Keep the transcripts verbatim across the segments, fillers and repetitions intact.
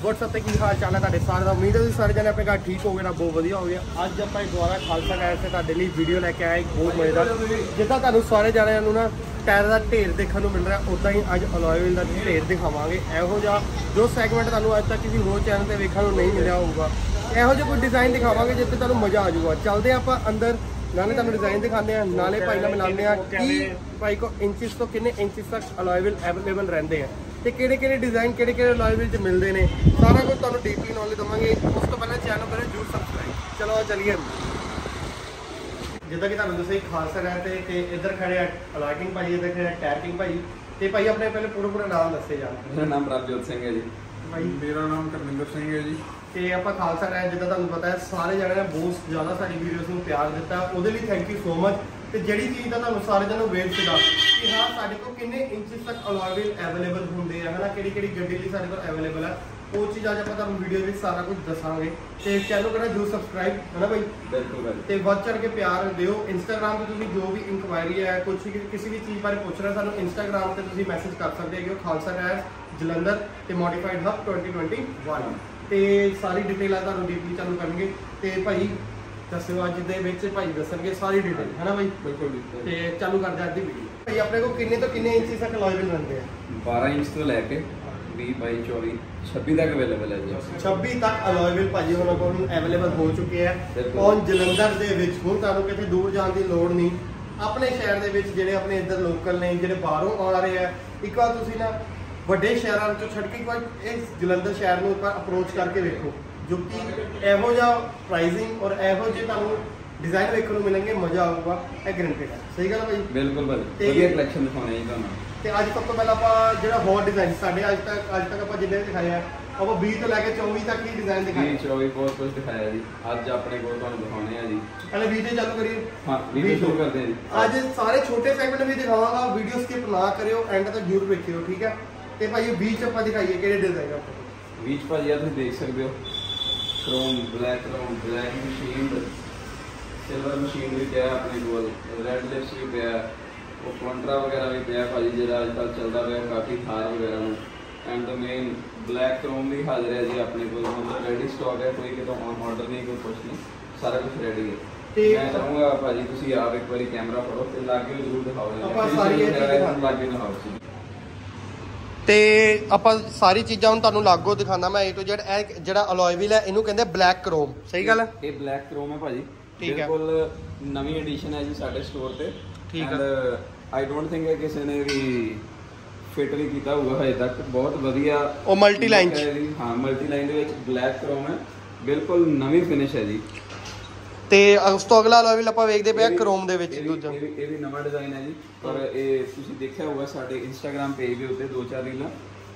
WhatsApp ਤੇ ਕੀ ਹਾਲ ਚਾਲ ਹੈ ਤੁਹਾਡੇ ਸਾਰਿਆਂ ਦਾ। ਉਮੀਦ ਹੈ ਤੁਸੀਂ ਸਾਰੇ ਜਣੇ ਆਪਣੇ ਘਰ ਠੀਕ ਹੋਗੇ ਨਾ, ਬਹੁਤ ਵਧੀਆ ਹੋ ਗਿਆ। ਅੱਜ ਆਪਾਂ ਦੁਬਾਰਾ ਖਾਲਸਾ ਟਾਇਰ ਤੇ ਤੁਹਾਡੇ ਲਈ ਵੀਡੀਓ ਲੈ ਕੇ ਆਏ, ਬਹੁਤ ਮਜ਼ੇਦਾਰ। ਜਿੱਦਾਂ ਤੁਹਾਨੂੰ ਸਾਰੇ ਜਣਿਆਂ ਨੂੰ ਨਾ ਟਾਇਰ ਦਾ ਢੇਰ ਦੇਖਣ ਨੂੰ ਮਿਲ ਰਿਹਾ, ਉੱਦਾਂ ਹੀ ਅੱਜ ਅਲੋਏ ਵੀਲ ਦਾ ਢੇਰ ਦਿਖਾਵਾਂਗੇ। ਇਹੋ ਜਿਹਾ ਜੋ ਸੈਗਮੈਂਟ ਤੁਹਾਨੂੰ ਅੱਜ ਤੱਕ ਕਿਸੇ ਹੋਰ ਚੈਨਲ ਤੇ ਵੇਖਣ ਨੂੰ ਨਹੀਂ ਮਿਲਿਆ ਹੋਊਗਾ, ਇਹੋ ਜਿਹਾ ਕੋਈ ਡਿਜ਼ਾਈਨ ਦਿਖਾਵਾਂਗੇ ਜਿੱਥੇ ਤੁਹਾਨੂੰ ਮਜ਼ਾ ਆ ਜਾਊਗਾ। ਚੱਲਦੇ ਆਪਾਂ ਅੰਦਰ, ਨਾਲੇ ਤੁਹਾਨੂੰ ਡਿਜ਼ਾइन दिखाते हैं, नाले भाई ਨਾਲ मिलाते हैं कि भाई को इंचिस तो कितने इंचिस तक अलॉय व्हील अवेलेबल रहते हैं ਤੇ ਕਿਹੜੇ ਕਿਹੜੇ ਡਿਜ਼ਾਈਨ ਕਿਹੜੇ ਕਿਹੜੇ ਅਲੋਏ ਵੀਲ 'ਚ ਮਿਲਦੇ ਨੇ, ਸਾਰਾ ਕੁਝ ਤੁਹਾਨੂੰ ਡੀਪਲੀ ਨੌਲੇਜ ਦਵਾਂਗੇ। ਉਸ ਤੋਂ ਪਹਿਲਾਂ ਚੈਨਲ ਕਰੇ ਜਰੂਰ ਸਬਸਕ੍ਰਾਈਬ। ਚਲੋ ਚੱਲੀਏ। ਜਿੱਦਾਂ ਕਿ ਤੁਹਾਨੂੰ ਦੱਸਿਆ ਖਾਲਸਾ ਰਹਿ ਤੇ ਤੇ ਇੱਧਰ ਖੜੇ ਆ ਅਲੋਏ ਕਿੰਗ ਭਾਈ, ਇੱਧਰ ਖੜੇ ਆ ਟਾਇਰ ਕਿੰਗ ਭਾਈ। ਤੇ ਭਾਈ ਆਪਣੇ ਪਹਿਲੇ ਪੂਰਾ ਪੂਰਾ ਨਾਮ ਦੱਸੇ ਜਾਣ। ਮੇਰਾ ਨਾਮ ਪ੍ਰਭਜੋਤ ਸਿੰਘ ਹੈ ਜੀ। ਭਾਈ ਮੇਰਾ ਨਾਮ ਕਰਮਿੰਦਰ ਸਿੰਘ ਹੈ ਜੀ। ਤੇ ਆਪਾਂ ਖਾਲਸਾ ਰਹਿ ਜਿੱਦਾਂ ਤੁਹਾਨੂੰ ਪਤਾ ਹੈ ਸਾਰੇ ਜਣੇ ਨੇ ਬਹੁਤ ਜ਼ਿਆਦਾ ਸਾਡੀ ਵੀਡੀਓਜ਼ ਨੂੰ ਪਿਆਰ ਦਿੱਤਾ, ਉਹਦੇ ਲਈ ਥੈਂਕ ਯੂ ਸੋ ਮਚ। ਤੇ ਜਿਹੜੀ ਚੀਜ਼ ਦਾ ਤੁਹਾਨੂੰ ਸਾਰੇ ਜਣੇ ਵੇਟ ਸੀਗਾ ਕਿ ਹਾਂ ਸਾਡੇ ਕੋਲ ਕਿੰਨੇ ਇੰਚਸ ਤੱਕ ਅਲੋਏ ਵੀਲ ਅਵੇਲੇਬਲ ਹੁੰਦੇ ਆ, ਹਨਾ ਕਿਹੜੀ ਕਿਹੜੀ ਗੱਡੀ ਲਈ ਸਾਡੇ ਕੋਲ ਅਵੇਲੇਬਲ ਹੈ, ਉਹ ਚੀਜ਼ ਅੱਜ ਆਪਾਂ ਤੁਹਾਨੂੰ ਵੀਡੀਓ ਵਿੱਚ ਸਾਰਾ ਕੁਝ ਦੱਸਾਂਗੇ। ਤੇ ਚੈਨਲ ਕਰਨਾ ਜਰੂਰ ਸਬਸਕ੍ਰਾਈਬ, ਹੈ ਨਾ ਭਾਈ। ਬਿਲਕੁਲ। ਤੇ ਵੱਧ ਚੜ ਕੇ ਪਿਆਰ ਦਿਓ। ਇੰਸਟਾਗ੍ਰਾਮ ਤੇ ਤੁਸੀਂ ਜੋ ਵੀ ਇਨਕੁਆਇਰੀ ਹੈ, ਕੁਝ ਕਿਸੇ ਵੀ ਚੀਜ਼ ਬਾਰੇ ਪੁੱਛਣਾ, ਸਾਨੂੰ ਇੰਸਟਾਗ੍ਰਾਮ ਤੇ ਤੁਸੀਂ ਮੈਸੇਜ ਕਰ ਸਕਦੇ ਹੋ। ਖਾਲਸਾ ਟਾਇਰ ਜਲੰਧਰ ਤੇ modified hub twenty twenty one ਤੇ ਸਾਰੀ ਡਿਟੇਲ ਆ ਤੁਹਾਨੂੰ ਡੀਪਲੀ ਚਾਲੂ ਕਰਨਗੇ। ਤੇ ਭਾਈ ਦੱਸਿਓ ਅੱਜ ਦੇ ਵਿੱਚ ਭਾਈ ਦੱਸਣਗੇ ਸਾਰੀ ਡਿਟੇਲ, ਹੈ ਨਾ ਭਾਈ। ਬਿਲਕੁਲ। ਤੇ ਚਾਲੂ ਕਰਦੇ ਅੱਜ ਦੀ ਵੀਡੀਓ। ਭਾਈ ਆਪਣੇ ਕੋਲ ਕਿੰਨੇ ਤੋਂ ਕਿੰਨੇ ਇੰਚਸ ਤੱਕ ਅਲੋਏ ਵੀਲ ਰਹਿੰਦੇ ਆ? ਬਾਰਾਂ ਇੰਚ ਤੋਂ ਲੈ ਕੇ ਵੀਹ ਬਾਈ ਚੌਵੀ ਛੱਬੀ ਤੱਕ ਅਵੇਲੇਬਲ ਹੈ ਜੀ। ਛੱਬੀ ਤੱਕ ਅਲੋਏ ਵੀਲ ਭਾਜੀ ਉਹਨਾਂ ਕੋਲ ਅਵੇਲੇਬਲ ਹੋ ਚੁੱਕੇ ਆ। ਔਨ ਜਲੰਧਰ ਦੇ ਵਿੱਚ ਹੁਣ ਤੁਹਾਨੂੰ ਕਿਤੇ ਦੂਰ ਜਾਣ ਦੀ ਲੋੜ ਨਹੀਂ। ਆਪਣੇ ਸ਼ਹਿਰ ਦੇ ਵਿੱਚ ਜਿਹੜੇ ਆਪਣੇ ਇੱਧਰ ਲੋਕਲ ਨੇ, ਜਿਹੜੇ ਬਾਹਰੋਂ ਆ ਰਹੇ ਆ, ਇੱਕ ਵਾਰ ਤੁਸੀਂ ਨਾ ਵੱਡੇ ਸ਼ਹਿਰਾਂ ਵਿੱਚੋਂ ਛੱਡ ਕੇ ਇੱਕ ਵਾਰ ਇਸ ਜਲੰਧਰ ਸ਼ਹਿਰ ਨੂੰ ਇੱਕ ਵਾਰ ਅਪਰੋਚ ਕਰਕੇ ਵੇਖੋ, ਜੋ ਕਿ ਇਹੋ ਜਿਹਾ ਪ੍ਰਾਈਸਿੰਗ ਔਰ ਇਹੋ ਜਿਹੇ ਤੁਹਾਨੂੰ ਡਿਜ਼ਾਈਨ ਵੇਖਣ ਨੂੰ ਮਿਲਣਗੇ, ਮਜ਼ਾ ਆਊਗਾ, ਇਹ ਗਰੰਟਡ ਹੈ। ਸਹੀ ਗੱਲ ਹੈ ਭਾਈ। ਬਿਲਕੁਲ ਭਾਈ, ਵਧੀਆ ਕਲੈਕਸ਼ਨ ਦਿਖਾਉਣੇ ਜੀ ਤੁਹਾਨੂੰ। ਤੇ ਅੱਜ ਸਭ ਤੋਂ ਪਹਿਲਾਂ ਆਪਾਂ ਜਿਹੜਾ ਹੋਰ ਡਿਜ਼ਾਈਨ ਸਾਡੇ ਅੱਜ ਤੱਕ ਅੱਜ ਤੱਕ ਆਪਾਂ ਜਿੰਨੇ ਦਿਖਾਏ ਆ, ਆਪਾਂ ਵੀਹ ਤੋਂ ਲੈ ਕੇ ਚੌਵੀ ਤੱਕ ਹੀ ਡਿਜ਼ਾਈਨ ਦਿਖਾਏ। ਵੀਹ ਚੌਵੀ ਬਹੁਤ ਕੁਝ ਦਿਖਾਇਆ ਜੀ। ਅੱਜ ਆਪਣੇ ਕੋਲ ਤੁਹਾਨੂੰ ਦਿਖਾਉਣੇ ਆ ਜੀ। ਪਹਿਲੇ ਵੀਹ ਤੇ ਚਾਲੂ ਕਰੀਏ। ਹਾਂ ਵੀਹ ਸ਼ੁਰੂ ਕਰਦੇ ਹਾਂ ਜੀ। ਅੱਜ ਸਾਰੇ ਛੋਟੇ ਸੈਗਮੈਂਟ ਵੀ ਦਿਖਾਵਾਂਗਾ, ਵੀਡੀਓ ਸਕਿਪ ਨਾ ਕਰਿਓ, ਐਂਡ ਤੱਕ ਜ਼ਰੂਰ ਵੇਖਿਓ, ਠੀਕ ਹੈ। ਤੇ ਭਾਈ ਵੀਹ ਚ ਆਪਾਂ ਦਿਖਾਈਏ ਕਿਹੜੇ ਡਿਜ਼ਾਈਨ ਆਪਾਂ। ਵੀਹ ਚ ਭਾਜੀ ਆ ਤੁਸੀਂ ਦੇਖ ਸਕਦੇ ਹੋ, chrome black chrome black machine, silver machine ਵੀ ਪਿਆ ਆਪਣੇ ਕੋਲ, ਰੈਡ ਲਿਪਸ ਵੀ ਪਿਆ, ਉਹ ਕੰਟਰਾ ਵਗੈਰਾ ਵੀ ਪਿਆ ਭਾਜੀ, ਜਿਹੜਾ ਅੱਜ ਕੱਲ੍ਹ ਚੱਲਦਾ ਪਿਆ ਕਾਫੀ ਥਾਰ ਵਗੈਰਾ ਨੂੰ। And the main black chrome ਵੀ ਹਾਜ਼ਰ ਹੈ ਜੀ ਆਪਣੇ ਕੋਲ, ਮਤਲਬ ਰੈਡੀ ਸਟਾਕ ਹੈ, ਕੋਈ ਕਿਤੋਂ ਔਨ ਆਰਡਰ ਨਹੀਂ, ਕੋਈ ਕੁਛ ਨਹੀਂ, ਸਾਰਾ ਕੁਝ ਰੈਡੀ ਹੈ। ਤੇ ਮੈਂ ਚਾਹੂੰਗਾ ਭਾਜੀ ਤੁਸੀਂ ਆਪ ਇੱਕ ਵਾਰੀ ਕੈਮਰਾ ਫੜੋ ਤੇ ਲਾਗੇ ਜ਼ਰੂਰ ਦਿਖਾਓ, ਆਪਾਂ ਸਾਰੀ ਇਹ ਲਾਗੇ ਦਿਖਾਓ ਜੀ। ਤੇ ਆਪਾਂ ਸਾਰੀ ਚੀਜ਼ਾਂ ਹੁਣ ਤੁਹਾਨੂੰ ਲਾਗੋ ਦਿਖਾਉਂਦਾ ਮੈਂ ਏ ਟੂ ਜ਼ੈਡ। ਇਹ ਜਿਹੜਾ ਅਲੋਏ ਵੀਲ ਹੈ ਇਹਨੂੰ ਕਹਿੰਦੇ ਬਲੈਕ ਕ੍ਰੋਮ, ਸਹੀ ਗੱਲ ਹੈ। ਇਹ ਬਲੈਕ ਕ੍ਰੋਮ ਹੈ ਭਾਜੀ, ਠੀਕ ਹੈ। ਬਿਲਕੁਲ ਨਵੀਂ ਐਡੀਸ਼ਨ ਹੈ ਜੀ ਸਾਡੇ ਸਟੋਰ ਤੇ। ਠੀਕ ਹੈ। ਆਈ ਡੋਂਟ ਥਿੰਕ ਕਿਸੇ ਨੇ ਵੀ ਫਿੱਟ ਵੀ ਕੀਤਾ ਹੋਊਗਾ ਹਜੇ ਤੱਕ। ਬਹੁਤ ਵਧੀਆ ਉਹ ਮਲਟੀ ਲਾਈਨ ਚ, ਹਾਂ ਮਲਟੀ ਲਾਈਨ ਦੇ ਵਿੱਚ ਬਲੈਕ ਕ੍ਰੋਮ ਹੈ, ਬਿਲਕੁਲ ਨਵੀਂ ਫਿਨਿਸ਼ ਹੈ ਜੀ। ਤੇ ਉਸ ਤੋਂ ਅਗਲਾ ਅਲੋਏ ਵੀਲ ਆਪਾਂ ਵੇਖਦੇ ਪਿਆ ਕ੍ਰੋਮ ਦੇ ਵਿੱਚ ਦੂਜਾ। ਇਹ ਵੀ ਇਹ ਵੀ ਨਵਾਂ ਡਿਜ਼ਾਈਨ ਹੈ ਜੀ, ਪਰ ਇਹ ਤੁਸੀਂ ਦੇਖਿਆ ਹੋਊਗਾ ਸਾਡੇ ਇੰਸਟਾਗ੍ਰਾਮ ਪੇਜ ਦੇ ਉੱਤੇ ਦੋ ਚਾਰ ਰੀਲਾਂ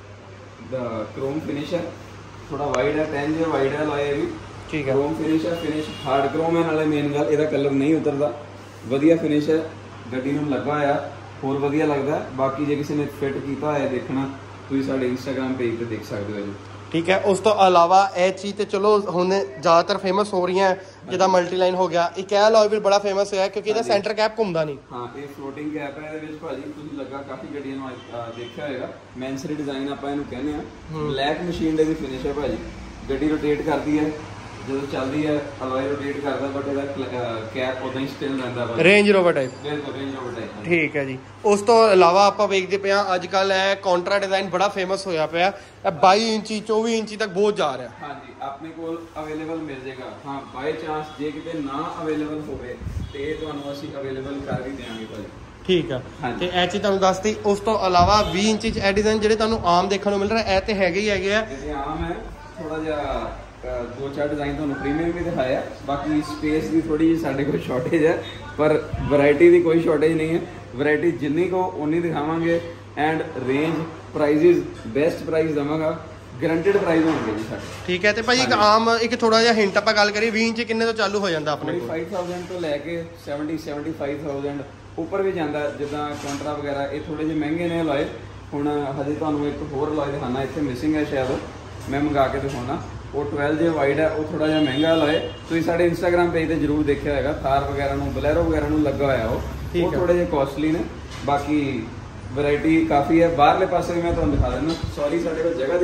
ਦਾ ਕ੍ਰੋਮ ਫਿਨਿਸ਼ ਹੈ, ਥੋੜਾ ਵਾਈਡ ਹੈ, ਟੈਨ ਜੇ ਵਾਈਡ ਹੈ ਅਲੋਏ ਵੀ। ਠੀਕ ਹੈ। ਕ੍ਰੋਮ ਫਿਨਿਸ਼ ਹੈ, ਫਿਨਿਸ਼ ਹਾਰਡ ਕ੍ਰੋਮ ਹੈ, ਨਾਲੇ ਮੇਨ ਗੱਲ ਇਹਦਾ ਕਲਰ ਨਹੀਂ ਉਤਰਦਾ, ਵਧੀਆ ਫਿਨਿਸ਼ ਹੈ, ਗੱਡੀ ਨੂੰ ਲੱਗਾ ਹੋਇਆ ਹੋਰ ਵਧੀਆ ਲੱਗਦਾ। ਬਾਕੀ ਜੇ ਕਿਸੇ ਨੇ ਫਿੱਟ ਕੀਤਾ ਹੋਇਆ ਦੇਖਣਾ, ਤੁਸੀਂ ਸਾਡੇ ਇੰਸਟਾਗ੍ਰਾਮ ਪੇਜ ਤੇ ਦੇਖ ਸਕਦੇ ਹੋ ਜੀ। ਠੀਕ ਹੈ। ਉਸ ਤੋਂ ਇਲਾਵਾ ਇਹ ਚੀਜ਼ ਤੇ ਚਲੋ ਹੁਣ ਜ਼ਿਆਦਾਤਰ ਫੇਮਸ ਹੋ ਰਹੀਆਂ, ਜਿੱਦਾਂ ਮਲਟੀ ਲਾਈਨ ਹੋ ਗਿਆ। ਇੱਕ ਇਹ ਅਲੋਏ ਵੀਲ ਬੜਾ ਫੇਮਸ ਹੋਇਆ ਕਿਉਂਕਿ ਇਹਦਾ ਸੈਂਟਰ ਕੈਪ ਘੁੰਮਦਾ ਨਹੀਂ। ਹਾਂ ਇਹ ਫਲੋਟਿੰਗ ਕੈਪ ਹੈ ਇਹਦੇ ਵਿੱਚ ਭਾਜੀ, ਤੁਸੀਂ ਲੱਗਾ ਕਾਫੀ ਗੱਡੀਆਂ ਨੂੰ ਦੇਖਿਆ ਹੋਏਗਾ। ਮੈਂਸਰੀ ਡਿਜ਼ਾਈਨ ਆਪਾਂ ਇਹਨੂੰ ਕਹਿੰਦੇ ਆ। ਬਲੈਕ ਮਸ਼ੀਨ ਦੇ ਵੀ ਫਿਨਿਸ਼ ਹੈ ਭਾਜੀ, ਗੱਡੀ ਰੋਟੇਟ ਕਰਦੀ ਹੈ ਜਦੋਂ ਚੱਲਦੀ ਹੈ, ਅਲੋਏ ਰੋਟੇਟ ਕਰਦਾ, ਬਟ ਇਹਦਾ ਕੈਪ ਉਦਾਂ ਹੀ ਸਟਿਲ ਰਹਿੰਦਾ ਵਾ, ਰੇਂਜ ਰੋਵਰ ਟਾਈਪ। ਬਿਲਕੁਲ ਰੇਂਜ ਰੋਵਰ ਟਾਈਪ। ਠੀਕ ਹੈ ਜੀ। ਉਸ ਤੋਂ ਇਲਾਵਾ ਆਪਾਂ ਵੇਖਦੇ ਪਏ ਆ ਅੱਜ ਕੱਲ ਇਹ ਕੌਂਟਰਾ ਡਿਜ਼ਾਈਨ ਬੜਾ ਫੇਮਸ ਹੋਇਆ ਪਿਆ। ਇਹ ਬਾਈ ਇੰਚੀ ਚੌਵੀ ਇੰਚੀ ਤੱਕ ਬਹੁਤ ਜਾ ਰਿਹਾ। ਹਾਂਜੀ ਆਪਣੇ ਕੋਲ ਅਵੇਲੇਬਲ ਮਿਲ ਜਾਏਗਾ। ਹਾਂ ਬਾਈ ਚਾਂਸ ਜੇ ਕਿਤੇ ਨਾ ਅਵੇਲੇਬਲ ਹੋਵੇ ਤੇ ਤੁਹਾਨੂੰ ਅਸੀਂ ਅਵੇਲੇਬਲ ਕਰ ਵੀ ਦੇਵਾਂਗੇ ਭਾਜੀ। ਠੀਕ ਆ। ਤੇ ਇਹ ਚੀਜ਼ ਤੁਹਾਨੂੰ ਦੱਸਤੀ। ਉਸ ਤੋਂ ਇਲਾਵਾ ਵੀਹ ਇੰਚੀ ਚ ਇਹ ਡਿਜ਼ਾਈਨ ਜਿਹੜੇ ਤੁਹਾਨੂੰ ਆਮ ਦੇਖਣ ਨੂੰ ਮਿਲ ਰਿਹਾ, ਇਹ ਤੇ ਹੈਗੇ ਹੀ ਹੈਗੇ ਆ। ਇਹ ਆਮ ਹੈ, ਥੋੜਾ ਜਿਹਾ ਦੋ ਚਾਰ ਡਿਜ਼ਾਈਨ ਤੁਹਾਨੂੰ ਪ੍ਰੀਮੀਅਮ ਵੀ ਦਿਖਾਇਆ। ਬਾਕੀ ਸਪੇਸ ਦੀ ਥੋੜੀ ਜਿਹੀ ਸਾਡੇ ਕੋਲ ਸ਼ਾਰਟੇਜ ਹੈ, ਪਰ ਵੈਰਾਈਟੀ ਦੀ ਕੋਈ ਸ਼ਾਰਟੇਜ ਨਹੀਂ ਹੈ। ਵੈਰਾਈਟੀ ਜਿੰਨੀ ਕੋ ਉਨੀ ਦਿਖਾਵਾਂਗੇ। And range prices best price ਦਵਾਂਗਾ, ਗਰੰਟਡ ਪ੍ਰਾਈਸ ਹੋਣਗੇ ਜੀ ਸਾਡੇ। ਠੀਕ ਹੈ। ਤੇ ਭਾਈ ਇੱਕ ਆਮ ਇੱਕ ਥੋੜਾ ਜਿਹਾ ਹਿੰਟ ਆਪਾਂ ਗੱਲ ਕਰੀਏ, ਵੀਹ ਇੰਚ ਕਿੰਨੇ ਤੋਂ ਚਾਲੂ ਹੋ ਜਾਂਦਾ ਆਪਣੇ ਕੋਲ? ਪੰਜ ਹਜ਼ਾਰ ਤੋਂ ਲੈ ਕੇ ਸੱਤਰ ਸੱਤਰ ਪੰਜ ਹਜ਼ਾਰ ਉੱਪਰ ਵੀ ਜਾਂਦਾ, ਜਿੱਦਾਂ ਕੰਟਰਾ ਵਗੈਰਾ। ਇਹ ਥੋੜੇ ਜਿਹੇ ਮਹਿੰਗੇ ਨੇ ਅਲੋਏ। ਹੁਣ ਹਜੇ ਤੁਹਾਨੂੰ ਇੱਕ ਹੋਰ ਅਲੋਏ ਦਿਖਾਣਾ, ਇੱਥੇ ਮਿਸਿੰਗ ਹੈ ਸ਼ਾਇਦ, ਮੈਂ ਮੰਗਾ ਕੇ ਦਿਖਾਉਣਾ। ਉਹ ਬਾਰਾਂ ਜੇ ਵਾਈਡ ਹੈ, ਉਹ ਥੋੜਾ ਜਿਹਾ ਮਹਿੰਗਾ ਅਲੋਏ। ਤੁਸੀਂ ਸਾਡੇ ਇੰਸਟਾਗ੍ਰਾਮ ਪੇਜ ਤੇ ਜਰੂਰ ਦੇਖਿਆ ਹੋਏਗਾ, ਥਾਰ ਵਗੈਰਾ ਨੂੰ, ਬਲੈਰੋ ਵਗੈਰਾ ਨੂੰ ਲੱਗਾ ਹੋਇਆ ਉਹ ਉਹ ਥੋੜੇ ਜਿਹੇ ਕਾਸਟਲੀ ਨੇ। ਬਾਕੀ ਵੈਰਾਈਟੀ ਕਾਫੀ ਹੈ। ਬਾਹਰਲੇ ਪਾਸੇ ਵੀ ਮੈਂ ਤੁਹਾਨੂੰ ਦਿਖਾ ਦਿੰਦਾ। ਸੌਰੀ ਸਾਡੇ ਕੋਲ ਜਗ੍ਹਾ ਦੀ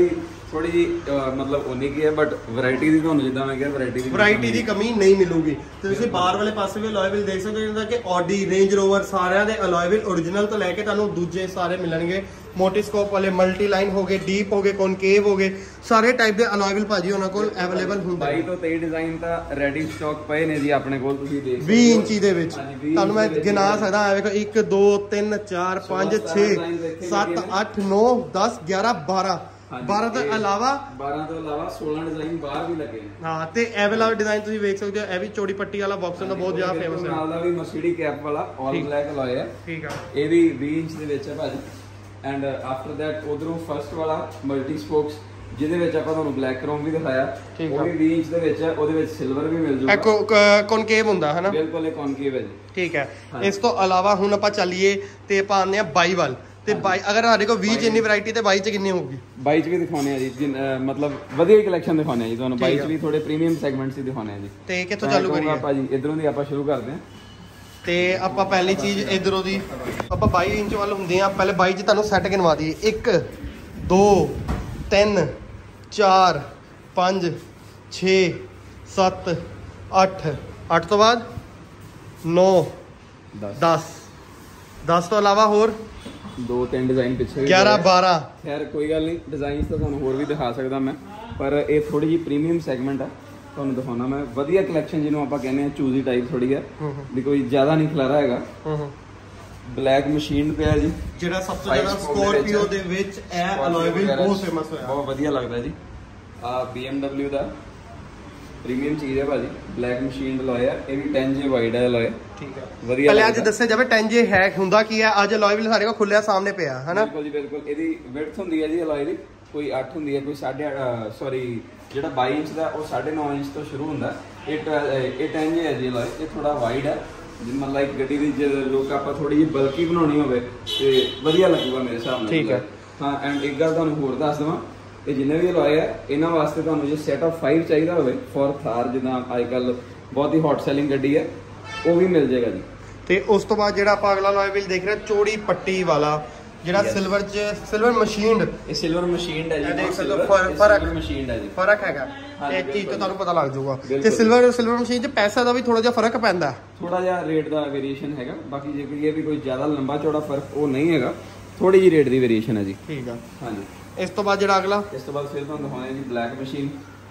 ਥੋੜੀ ਜੀ ਮਤਲਬ ਉਨੀ ਕੀ ਹੈ, ਬਟ ਵੈਰਾਈਟੀ ਦੀ ਤੁਹਾਨੂੰ ਜਿੱਦਾਂ ਮੈਂ ਕਿਹਾ ਵੈਰਾਈਟੀ ਦੀ ਵੈਰਾਈਟੀ ਦੀ ਕਮੀ ਨਹੀਂ ਮਿਲੂਗੀ। ਤੇ ਤੁਸੀਂ ਬਾਹਰ ਵਾਲੇ ਪਾਸੇ ਵੀ ਅਲੋਏ ਵੀਲ ਦੇਖ ਸਕਦੇ ਹੋ, ਜਿੱਦਾਂ ਕਿ ਆਡੀ, ਰੇਂਜ ਰੋਵਰ, ਸਾਰਿਆਂ ਦੇ ਅਲੋਏ ਵੀਲ ਓਰੀਜਨਲ ਤੋਂ ਲੈ ਕੇ ਤੁਹਾਨੂੰ ਦੂਜੇ ਸਾਰੇ ਮਿਲਣਗੇ। ਮੋਟੀਸਕੋਪ ਵਾਲੇ, ਮਲਟੀ ਲਾਈਨ ਹੋ ਗਏ, ਡੀਪ ਹੋ ਗਏ, ਕਨਕੇਵ ਹੋ ਗਏ, ਸਾਰੇ ਟਾਈਪ ਦੇ ਅਲੋਏ ਵੀਲ ਭਾਜੀ ਉਹਨਾਂ ਕੋਲ ਅਵੇਲੇਬਲ ਹੁੰਦੇ ਬਾਈ ਤੋਂ ਤੇਈ ਡਿਜ਼ਾਈਨ ਤਾਂ ਰੈਡੀ ਸਟਾਕ ਪਏ ਨੇ ਜੀ ਆਪਣੇ ਕੋਲ, ਤੁਸੀਂ ਦੇਖ ਸਕਦੇ ਹੋ। ਵੀਹ ਇੰਚੀ ਦੇ ਵਿੱਚ ਤੁਹਾਨੂੰ ਮੈਂ ਗਿਣਾ ਸਕਦਾ ਐ ਵੇਖੋ ਇੱਕ ਦੋ ਤਿੰਨ ਚਾਰ ਪੰਜ ਛੇ ਸੱਤ ਅੱਠ ਨੌ ਦਸ ਗਿਆਰਾਂ ਬਾਰਾਂ ਬਾਰਾਂ ਤੋਂ ਇਲਾਵਾ ਬਾਰਾਂ ਤੋਂ ਇਲਾਵਾ ਸੋਲਾਂ ਡਿਜ਼ਾਈਨ ਬਾਹਰ ਵੀ ਲੱਗੇ ਨੇ। ਹਾਂ ਤੇ ਇਹ ਵਾਲਾ ਡਿਜ਼ਾਈਨ ਤੁਸੀਂ ਵੇਖ ਸਕਦੇ ਹੋ, ਇਹ ਵੀ ਚੌੜੀ ਪੱਟੀ ਵਾਲਾ ਬਾਕਸਨ ਦਾ ਬਹੁਤ ਜ਼ਿਆਦਾ ਫੇਮਸ ਹੈ। ਨਾਲ ਦਾ ਵੀ ਮਰਸੀਡੀ ਕੈਪ ਵਾਲਾ ਆਲ ਬਲੈਕ ਅਲੋਏ ਹੈ। ਠੀਕ ਆ, ਇਹ ਵੀ ਵੀਹ ਇੰਚ ਦੇ ਵਿੱਚ ਹੈ ਭਾਜੀ। ਐਂਡ ਆਫਟਰ ਦੈਟ ਉਧਰੋਂ ਫਰਸਟ ਵਾਲਾ ਮਲਟੀ ਸਪੋਕਸ ਜਿਹਦੇ ਵਿੱਚ ਆਪਾਂ ਤੁਹਾਨੂੰ ਬਲੈਕ ਕ੍ਰੋਮ ਵੀ ਦਿਖਾਇਆ, ਉਹ ਵੀ ਵੀਹ ਇੰਚ ਦੇ ਵਿੱਚ ਹੈ। ਉਹਦੇ ਵਿੱਚ ਸਿਲਵਰ ਵੀ ਮਿਲ ਜੂਗਾ, ਕਨਕੇਵ ਹੁੰਦਾ ਹੈ ਨਾ, ਬਿਲਕੁਲ ਇਹ ਕਨਕੇਵ ਹੈ ਜੀ। ਠੀਕ ਹੈ। ਇਸ ਤੋਂ ਇਲਾਵਾ ਹੁਣ ਆਪਾਂ ਚੱਲੀਏ ਤੇ ਆਪਾਂ ਆਉਂਦੇ ਆ ਬਾਈ ਵੱਲ। ਤੇ ਬਾਈ ਅਗਰ ਸਾਡੇ ਕੋਲ ਵੀਹ ਚ ਇੰਨੀ ਵੈਰਾਈਟੀ ਤੇ ਬਾਈ ਚ ਕਿੰਨੀ ਹੋਊਗੀ? ਬਾਈ ਚ ਵੀ ਦਿਖਾਉਣੇ ਆ ਜੀ, ਮਤਲਬ ਵਧੀਆ ਕਲੈਕਸ਼ਨ ਦਿਖਾਉਣੇ ਆ ਜੀ ਤੁਹਾਨੂੰ। ਬਾਈ ਚ ਵੀ ਥੋੜੇ ਪ੍ਰੀਮੀਅਮ ਸੈਗਮੈਂਟਸ ਹੀ ਦਿਖਾਉਣੇ ਆ ਜੀ। ਤੇ ਕਿੱਥੋਂ ਚਾਲੂ ਕਰੀਏ ਭਾਜੀ? ਇਧਰੋਂ ਦੀ ਆਪਾਂ ਸ਼ੁਰੂ ਕਰਦੇ ਹਾਂ। ਤੇ ਆਪਾਂ ਪਹਿਲੀ ਚੀਜ਼ ਇਧਰੋਂ ਦੀ ਆਪਾਂ ਬਾਈ ਇੰਚ ਵੱਲ ਹੁੰਦੇ ਆ। ਪਹਿਲੇ ਬਾਈ ਚ ਤੁਹਾਨੂੰ ਸੈੱਟ ਗਿਣਵਾ ਦਈਏ, ਇੱਕ ਦੋ ਤਿੰਨ ਚਾਰ ਪੰਜ ਛੇ ਸੱਤ ਅੱਠ, ਅੱਠ ਤੋਂ ਬਾਅਦ ਨੌ ਦਸ, ਦਸ ਤੋਂ ਇਲਾਵਾ ਹੋਰ ਦੋ ਤਿੰਨ ਡਿਜ਼ਾਈਨ ਪਿੱਛੇ ਗਿਆਰਾਂ ਬਾਰਾਂ। ਖੈਰ ਕੋਈ ਗੱਲ ਨਹੀਂ, ਡਿਜ਼ਾਈਨਸ ਤਾਂ ਤੁਹਾਨੂੰ ਹੋਰ ਵੀ ਦਿਖਾ ਸਕਦਾ ਮੈਂ, ਪਰ ਇਹ ਥੋੜੀ ਜਿਹੀ ਪ੍ਰੀਮੀਅਮ ਸੈਗਮੈਂਟ ਆ, ਤੁਹਾਨੂੰ ਦਿਖਾਉਣਾ ਮੈਂ। ਵਧੀਆ ਕਲੈਕਸ਼ਨ ਜਿਹਨੂੰ ਆਪਾਂ ਕਹਿੰਦੇ ਆ ਚੂਜ਼ੀ ਟਾਈਪ ਥੋੜੀ ਹੈ ਵੀ, ਕੋਈ ਜ਼ਿਆਦਾ ਨਹੀਂ ਖਲਾਰਾ ਹੈਗਾ। ਬਲੈਕ ਮਸ਼ੀਨ ਪਿਆ ਜੀ, ਜਿਹੜਾ ਸਭ ਤੋਂ ਜ਼ਿਆਦਾ ਸਕੋਰਪੀਓ ਦੇ ਵਿੱਚ ਇਹ ਅਲੋਏ ਵੀਲ ਬਹੁਤ ਫੇਮਸ ਹੋਇਆ, ਬਹੁਤ ਵਧੀਆ ਲੱਗਦਾ ਜੀ। ਆ B M W ਦਾ ਪ੍ਰੀਮੀਅਮ ਚੀਜ਼ ਹੈ ਭਾਜੀ, ਬਲੈਕ ਮਸ਼ੀਨ ਅਲੋਏ ਹੈ। ਇਹ ਵੀ ਟੈਨ ਜੇ ਵਾਈਡ ਹੈ ਅਲੋਏ। ਠੀਕ ਹੈ, ਵਧੀਆ। ਪਹਿਲੇ ਅੱਜ ਦੱਸਿਆ ਜਾਵੇ ਟੈਨ ਜੇ ਹੈ ਹੁੰਦਾ ਕੀ ਹੈ, ਅੱਜ ਅਲੋਏ ਵੀਲ ਸਾਡੇ ਕੋਲ ਖੁੱਲਿਆ ਸਾਹਮਣੇ ਪਿਆ ਹੈ ਨਾ। ਬਿਲਕੁਲ ਜੀ ਬਿਲਕੁਲ। ਇਹਦੀ ਵਿਡਥ ਹੁੰਦੀ ਹੈ ਜੀ ਅਲੋਏ ਦੀ, ਕੋਈ ਅੱਠ ਹੁੰਦੀ ਹੈ, ਕੋਈ ਸਾਢੇ ਸੌਰੀ ਜਿਹੜਾ ਬਾਈ ਇੰਚ ਦਾ ਉਹ ਸਾਢੇ ਨੌ ਇੰਚ ਤੋਂ ਸ਼ੁਰੂ ਹੁੰਦਾ। ਇਹ ਇਹ ਟੈਨ ਜੇ ਹੈ ਜੀ ਅਲੋਏ, ਇਹ ਥੋੜਾ ਵਾਈਡ ਹੈ। ਜਿਵੇਂ ਲਾਈਕ ਗੱਡੀ ਦੀ ਜੇ ਲੁੱਕ ਆਪਾਂ ਥੋੜੀ ਜਿਹੀ ਬਲਕੀ ਬਣਾਉਣੀ ਹੋਵੇ ਤੇ ਵਧੀਆ ਲੱਗੂਗਾ ਮੇਰੇ ਹਿਸਾਬ ਨਾਲ। ਠੀਕ ਹੈ। ਹਾਂ, ਐਂਡ ਇੱਕ ਗੱਲ ਤੁਹਾਨੂੰ ਹੋਰ ਦੱਸ ਦਵਾਂ, ਇਹ ਜਿੰਨੇ ਵੀ ਅਲੋਏ ਆ ਇਹਨਾਂ ਵਾਸਤੇ ਤੁਹਾਨੂੰ ਜੇ ਸੈਟ ਆਫ ਫਾਈਵ ਚਾਹੀਦਾ ਹੋਵੇ ਫॉर ਥਾਰ, ਜਿੱਦਾਂ ਅੱਜ ਕੱਲ ਬਹੁਤ ਹੀ ਹੌਟ ਸੈਲਿੰਗ ਗੱਡੀ ਹੈ, ਉਹ ਵੀ ਮਿਲ ਜਾਏਗਾ ਜੀ। ਤੇ ਉਸ ਤੋਂ ਬਾਅਦ ਜਿਹੜਾ ਆਪਾਂ ਅਗਲਾ ਅਲੋਏ ਵੀਲ ਦੇਖ ਰਹੇ ਚੌੜੀ ਪੱਟੀ ਵਾਲਾ, ਜਿਹੜਾ ਸਿਲਵਰ ਚ ਸਿਲਵਰ ਮਸ਼ੀਨਡ, ਇਹ ਸਿਲਵਰ ਮਸ਼ੀਨਡ ਹੈ ਜੀ। ਦੇਖ ਸਕਦੇ ਹੋ ਫਰਕ ਮਸ਼ੀਨਡ ਹੈ ਜੀ, ਫਰਕ ਹੈਗਾ। ਇਹ ਚੀਜ਼ ਤੋਂ ਤੁਹਾਨੂੰ ਪਤਾ ਲੱਗ ਜਾਊਗਾ। ਤੇ ਸਿਲਵਰ ਸਿਲਵਰ ਮਸ਼ੀਨ ਚ ਪੈਸਾ ਦਾ ਵੀ ਥੋੜਾ ਜਿਹਾ ਫਰਕ ਪੈਂਦਾ, ਥੋੜਾ ਜਿਹਾ ਰੇਟ ਦਾ ਵੇਰੀਏਸ਼ਨ ਹੈਗਾ। ਬਾਕੀ ਜੇ ਕੋਈ ਇਹ ਵੀ ਕੋਈ ਜ਼ਿਆਦਾ ਲੰਬਾ ਚੌੜਾ ਫਰਕ ਉਹ ਨਹੀਂ ਹੈਗਾ, ਥੋੜੀ ਜਿਹੀ ਰੇਟ ਦੀ ਵੇਰੀਏਸ਼ਨ ਹੈ ਜੀ। ਠੀਕ ਆ, ਹਾਂਜੀ। ਇਸ ਤੋਂ ਬਾਅਦ ਜਿਹੜਾ ਅਗਲਾ, ਇਸ ਤੋਂ ਬਾਅਦ ਫਿਰ ਤੁਹਾਨੂੰ ਦਿਖਾਉਣਾ ਜੀ ਬਲੈਕ ਮਸ਼ੀਨ।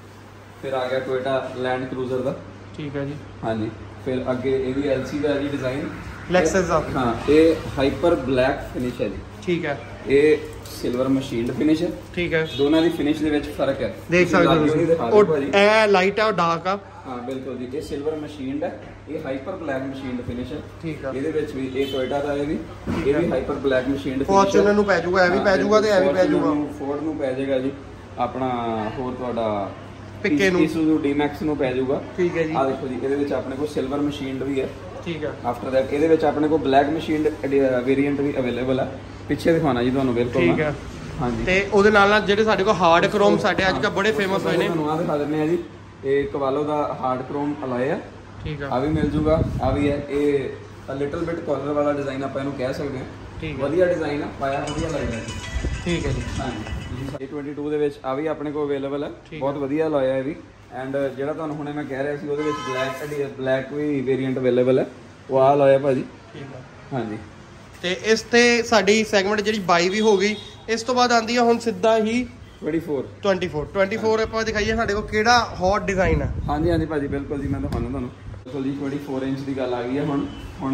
ਫਿਰ ਆ ਗਿਆ ਟੋਇਟਾ ਲੈਂਡ ਕਰੂਜ਼ਰ ਦਾ। ਠੀਕ ਹੈ ਜੀ, ਹਾਂਜੀ। ਫਿਰ ਅੱਗੇ ਇਹ ਵੀ L C ਦਾ ਜੀ ਡਿਜ਼ਾਈਨ, ਲੈਕਸਸ ਦਾ। ਹਾਂ, ਇਹ ਹਾਈਪਰ ਬਲੈਕ ਫਿਨਿਸ਼ ਹੈ ਜੀ। ਠੀਕ ਹੈ। ਇਹ ਸਿਲਵਰ ਮਸ਼ੀਨਡ ਫਿਨਿਸ਼ ਹੈ। ਠੀਕ ਹੈ। ਦੋਨਾਂ ਦੀ ਫਿਨਿਸ਼ ਦੇ ਵਿੱਚ ਫਰਕ ਹੈ, ਦੇਖ ਸਕਦੇ ਹੋ ਤੁਸੀਂ। ਇਹ ਲਾਈਟ ਹੈ, ਉਹ ਡਾਰਕ ਆ। ਹਾਂ ਬਿਲਕੁਲ ਜੀ। ਇਹ ਸਿਲਵਰ ਮਸ਼ੀਨਡ ਹੈ, ਇਹ ਹਾਈਪਰ ਬਲੈਕ ਮਸ਼ੀਨਡ ਫਿਨਿਸ਼ ਹੈ। ਠੀਕ ਹੈ। ਇਹਦੇ ਵਿੱਚ ਵੀ ਇਹ ਟੋਇਟਾ ਦਾ ਇਹ ਵੀ ਇਹ ਵੀ ਹਾਈਪਰ ਬਲੈਕ ਮਸ਼ੀਨਡ ਫਿਨਿਸ਼ ਹੈ। ਫੋਰਚੂਨਰ ਨੂੰ ਪੈ ਜਾਊਗਾ, ਇਹ ਵੀ ਪੈ ਜਾਊਗਾ ਤੇ ਇਹ ਵੀ ਪੈ ਜਾਊਗਾ। ਫੋਰਡ ਨੂੰ ਪੈ ਜਾਏਗਾ ਜੀ, ਆਪਣਾ ਹੋਰ ਤੁਹਾਡਾ ਪਿੱਕੇ ਨੂੰ, ਈਸੂਜ਼ੂ ਡੀ ਮੈਕਸ ਨੂੰ ਪੈ ਜਾਊਗਾ। ਠੀਕ ਹੈ ਜੀ। ਆ ਦੇਖੋ ਜੀ, ਇਹਦੇ ਵਿੱਚ ਆਪਣੇ ਕੋਲ ਸਿਲਵਰ ਮਸ਼ੀਨਡ ਵੀ ਹੈ। ਠੀਕ ਹੈ। ਆਫਟਰ ਦੈਟ ਇਹਦੇ ਵਿੱਚ ਆਪਣੇ ਕੋਲ ਬਲੈਕ ਮਸ਼ੀਨਡ ਵੇਰੀਐਂਟ ਵੀ ਅਵੇਲੇਬਲ ਹੈ। ਪਿੱਛੇ ਦਿਖਾਉਣਾ ਜੀ ਤੁਹਾਨੂੰ ਬਿਲਕੁਲ। ਠੀਕ ਹੈ। ਹਾਂਜੀ। ਤੇ ਉਹਦੇ ਨਾਲ ਨਾਲ ਜਿਹੜੇ ਸਾਡੇ ਕੋਲ ਹਾਰਡ ਕ੍ਰੋਮ ਸਾਡੇ ਅੱਜ ਕੱਲ੍ਹ ਬੜੇ ਫੇਮਸ ਹੋਏ ਨੇ, ਤੁਹਾਨੂੰ ਆ ਦਿਖਾ ਦਿੰਦੇ ਆ ਜੀ। ਇਹ ਕਵਾਲੋ ਦਾ ਹਾਰਡ ਕ੍ਰੋਮ ਅਲੋਏ ਆ। ਠੀਕ ਆ, ਆ ਵੀ ਮਿਲ ਜੂਗਾ। ਆ ਵੀ ਹੈ, ਇਹ ਲਿਟਲ ਬਿਟ ਕਾਲਰ ਵਾਲਾ ਡਿਜ਼ਾਈਨ ਆਪਾਂ ਇਹਨੂੰ ਕਹਿ ਸਕਦੇ ਹਾਂ। ਠੀਕ ਹੈ, ਵਧੀਆ ਡਿਜ਼ਾਈਨ ਆ, ਪਾਇਆ ਵਧੀਆ ਲੱਗਦਾ ਜੀ। ਠੀਕ ਹੈ ਜੀ। ਹਾਂਜੀ। ਇਹ ਬਾਈ ਦੇ ਵਿੱਚ ਆ ਵੀ ਆਪਣੇ ਕੋਲ ਅਵੇਲੇਬਲ ਹੈ, ਬਹੁਤ ਵਧੀਆ ਅਲੋਏ ਆ ਇਹ ਵੀ। ਐਂਡ ਜਿਹੜਾ ਤੁਹਾਨੂੰ ਹੁਣੇ ਮੈਂ ਕਹਿ ਰਿਹਾ ਸੀ ਉਹਦੇ ਵਿੱਚ ਬਲੈਕ ਬਲੈਕ ਵੀ ਵੇਰੀਐਂਟ ਅਵੇਲੇਬਲ ਹੈ, ਉਹ ਆ ਅਲੋਏ ਭਾਜੀ। ਠੀਕ ਆ, ਹਾਂਜੀ। ਤੇ ਇਸ ਤੇ ਸਾਡੀ ਸੈਗਮੈਂਟ ਜਿਹੜੀ ਬਾਈ ਵੀ ਹੋ ਗਈ। ਇਸ ਤੋਂ ਬਾਅਦ ਆਉਂਦੀ ਆ ਹੁਣ ਸਿੱਧਾ ਹੀ ਚੌਵੀ ਚੌਵੀ ਚੌਵੀ ਆਪਾਂ ਦਿਖਾਈਏ ਸਾਡੇ ਕੋਲ ਕਿਹੜਾ ਹੌਟ ਡਿਜ਼ਾਈਨ ਹੈ। ਹਾਂਜੀ ਹਾਂਜੀ ਭਾਜੀ, ਬਿਲਕੁਲ ਜੀ। ਮੈਂ ਦਿਖਾਉਣਾ ਤੁਹਾਨੂੰ ਬਿਲਕੁਲ ਜੀ। ਚੌਵੀ ਇੰਚ ਦੀ ਗੱਲ ਆ ਗਈ ਹੈ ਹੁਣ। ਹੁਣ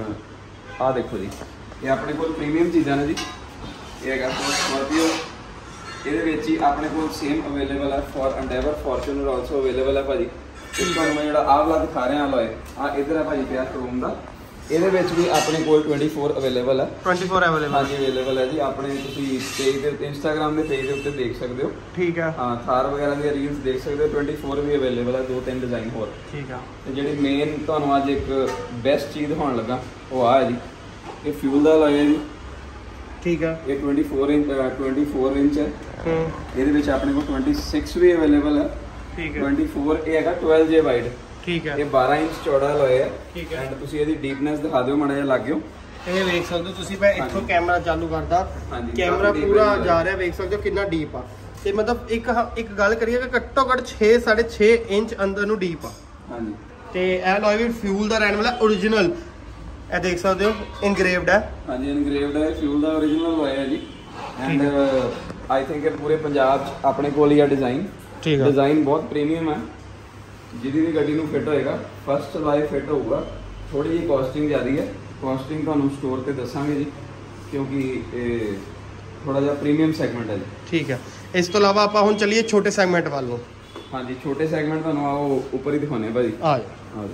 ਆਹ ਦੇਖੋ ਜੀ, ਇਹ ਆਪਣੇ ਕੋਲ ਪ੍ਰੀਮੀਅਮ ਚੀਜ਼ਾਂ ਨੇ ਜੀ। ਇਹ ਹੈਗਾ ਸਕੋਰਪੀਓ, ਇਹਦੇ ਵਿੱਚ ਹੀ ਆਪਣੇ ਕੋਲ ਸੇਮ ਅਵੇਲੇਬਲ ਹੈ। For Endeavour Fortuner also available ਹੈ ਭਾਜੀ। ਇਸ ਤੁਹਾਨੂੰ ਮੈਂ ਜਿਹੜਾ ਆਹ ਵਾਲਾ ਦਿਖਾ ਰਿਹਾ ਅਲੋਏ, ਆ ਇਧਰ ਹੈ ਭਾਜੀ ਪਿਆ ਕ੍ਰੋਮ ਦਾ। ਇਹਦੇ ਵਿੱਚ ਵੀ ਆਪਣੇ ਕੋਲ ਚੌਵੀ ਅਵੇਲੇਬਲ ਹੈ। ਚੌਵੀ ਅਵੇਲੇਬਲ ਹਾਂਜੀ ਅਵੇਲੇਬਲ ਹੈ ਜੀ। ਆਪਣੇ ਤੁਸੀਂ ਪੇਜ ਦੇ ਉੱਤੇ, ਇੰਸਟਾਗ੍ਰਾਮ ਦੇ ਪੇਜ ਦੇ ਉੱਤੇ ਦੇਖ ਸਕਦੇ ਹੋ। ਠੀਕ ਹੈ। ਹਾਂ, ਥਾਰ ਵਗੈਰਾ ਦੀਆਂ ਰੀਲਸ ਦੇਖ ਸਕਦੇ ਹੋ। ਚੌਵੀ ਵੀ ਅਵੇਲੇਬਲ ਹੈ, ਦੋ ਤਿੰਨ ਡਿਜ਼ਾਈਨ ਹੋਰ। ਠੀਕ ਆ। ਤੇ ਜਿਹੜੀ ਮੇਨ ਤੁਹਾਨੂੰ ਅੱਜ ਇੱਕ ਬੈਸਟ ਚੀਜ਼ ਦਿਖਾਉਣ ਲੱਗਾ ਉਹ ਆ ਹੈ ਜੀ। ਇਹ ਫਿਊਲ ਦਾ ਅਲੋਏ ਹੈ ਜੀ। ਠੀਕ ਆ। ਇਹ ਚੌਵੀ ਇੰਚ ਚੌਵੀ ਇੰਚ ਹੈ। ਇਹਦੇ ਵਿੱਚ ਆਪਣੇ ਕੋਲ ਛੱਬੀ ਵੀ ਅਵੇਲੇਬਲ ਹੈ। ਠੀਕ ਹੈ। ਚੌਵੀ ਇਹ ਹੈਗਾ ਬਾਰਾਂ ਜੇ ਵਾਈਡ। ਠੀਕ ਹੈ। ਇਹ ਬਾਰਾਂ ਇੰਚ ਚੌੜਾ ਅਲੋਏ ਹੈ। ਠੀਕ ਹੈ। ਐਂਡ ਤੁਸੀਂ ਇਹਦੀ ਡੀਪਨੈਸ ਦਿਖਾ ਦਿਓ ਮਾੜਾ ਜਿਹਾ ਲੱਗਿਓ। ਇਹ ਵੇਖ ਸਕਦੇ ਹੋ ਤੁਸੀਂ। ਮੈਂ ਇੱਥੋਂ ਕੈਮਰਾ ਚਾਲੂ ਕਰਦਾ, ਕੈਮਰਾ ਪੂਰਾ ਜਾ ਰਿਹਾ, ਵੇਖ ਸਕਦੇ ਹੋ ਕਿੰਨਾ ਡੀਪ ਆ। ਤੇ ਮਤਲਬ ਇੱਕ ਇੱਕ ਗੱਲ ਕਰੀਏ ਕਿ ਘੱਟੋ ਘੱਟ ਛੇ ਸਾਢੇ ਛੇ ਇੰਚ ਅੰਦਰ ਨੂੰ ਡੀਪ ਆ। ਹਾਂਜੀ ਤੇ ਇਹ ਅਲੋਏ ਵੀਲ ਫਿਊਲ ਦਾ ਰਹਿਣ ਵਾਲਾ ਓਰੀਜਨਲ, ਇਹ ਦੇਖ ਸਕਦੇ ਹੋ ਇਨਗ੍ਰੇਵਡ ਹੈ। ਹਾਂਜੀ ਇਨਗ੍ਰੇਵਡ ਹੈ, ਫਿਊਲ ਦਾ ਓਰੀਜਨਲ ਹੋਇਆ ਹੈ ਜੀ। ਐਂਡ ਆਈ ਥਿੰਕ ਇਹ ਪੂਰੇ ਪੰਜਾਬ 'ਚ ਆਪਣੇ ਕੋਲ ਹੀ ਆ ਡਿਜ਼ਾਈਨ। ਠੀਕ ਹੈ, ਡਿਜ਼ਾਈਨ ਬਹੁਤ ਪ੍ਰੀਮੀਅਮ ਹੈ, ਜਿਹਦੀ ਵੀ ਗੱਡੀ ਨੂੰ ਫਿੱਟ ਹੋਏਗਾ ਫਸਟ ਅਲੋਏ ਫਿੱਟ ਹੋਊਗਾ। ਥੋੜੀ ਜਿਹੀ ਕਾਸਟਿੰਗ ਜ਼ਿਆਦੀ ਹੈ, ਕਾਸਟਿੰਗ ਤੁਹਾਨੂੰ ਸਟੋਰ ਤੇ ਦੱਸਾਂਗੇ ਜੀ, ਕਿਉਂਕਿ ਇਹ ਥੋੜਾ ਜਿਹਾ ਪ੍ਰੀਮੀਅਮ ਸੈਗਮੈਂਟ ਹੈ ਜੀ। ਠੀਕ ਹੈ। ਇਸ ਤੋਂ ਇਲਾਵਾ ਆਪਾਂ ਹੁਣ ਚੱਲੀਏ ਛੋਟੇ ਸੈਗਮੈਂਟ ਵੱਲ ਨੂੰ। ਹਾਂਜੀ ਛੋਟੇ ਸੈਗਮੈਂਟ ਤੁਹਾਨੂੰ ਆਓ ਉੱਪਰ ਹੀ ਦਿਖਾਉਣੇ ਭਾਜੀ। ਆ ਜਾਓ।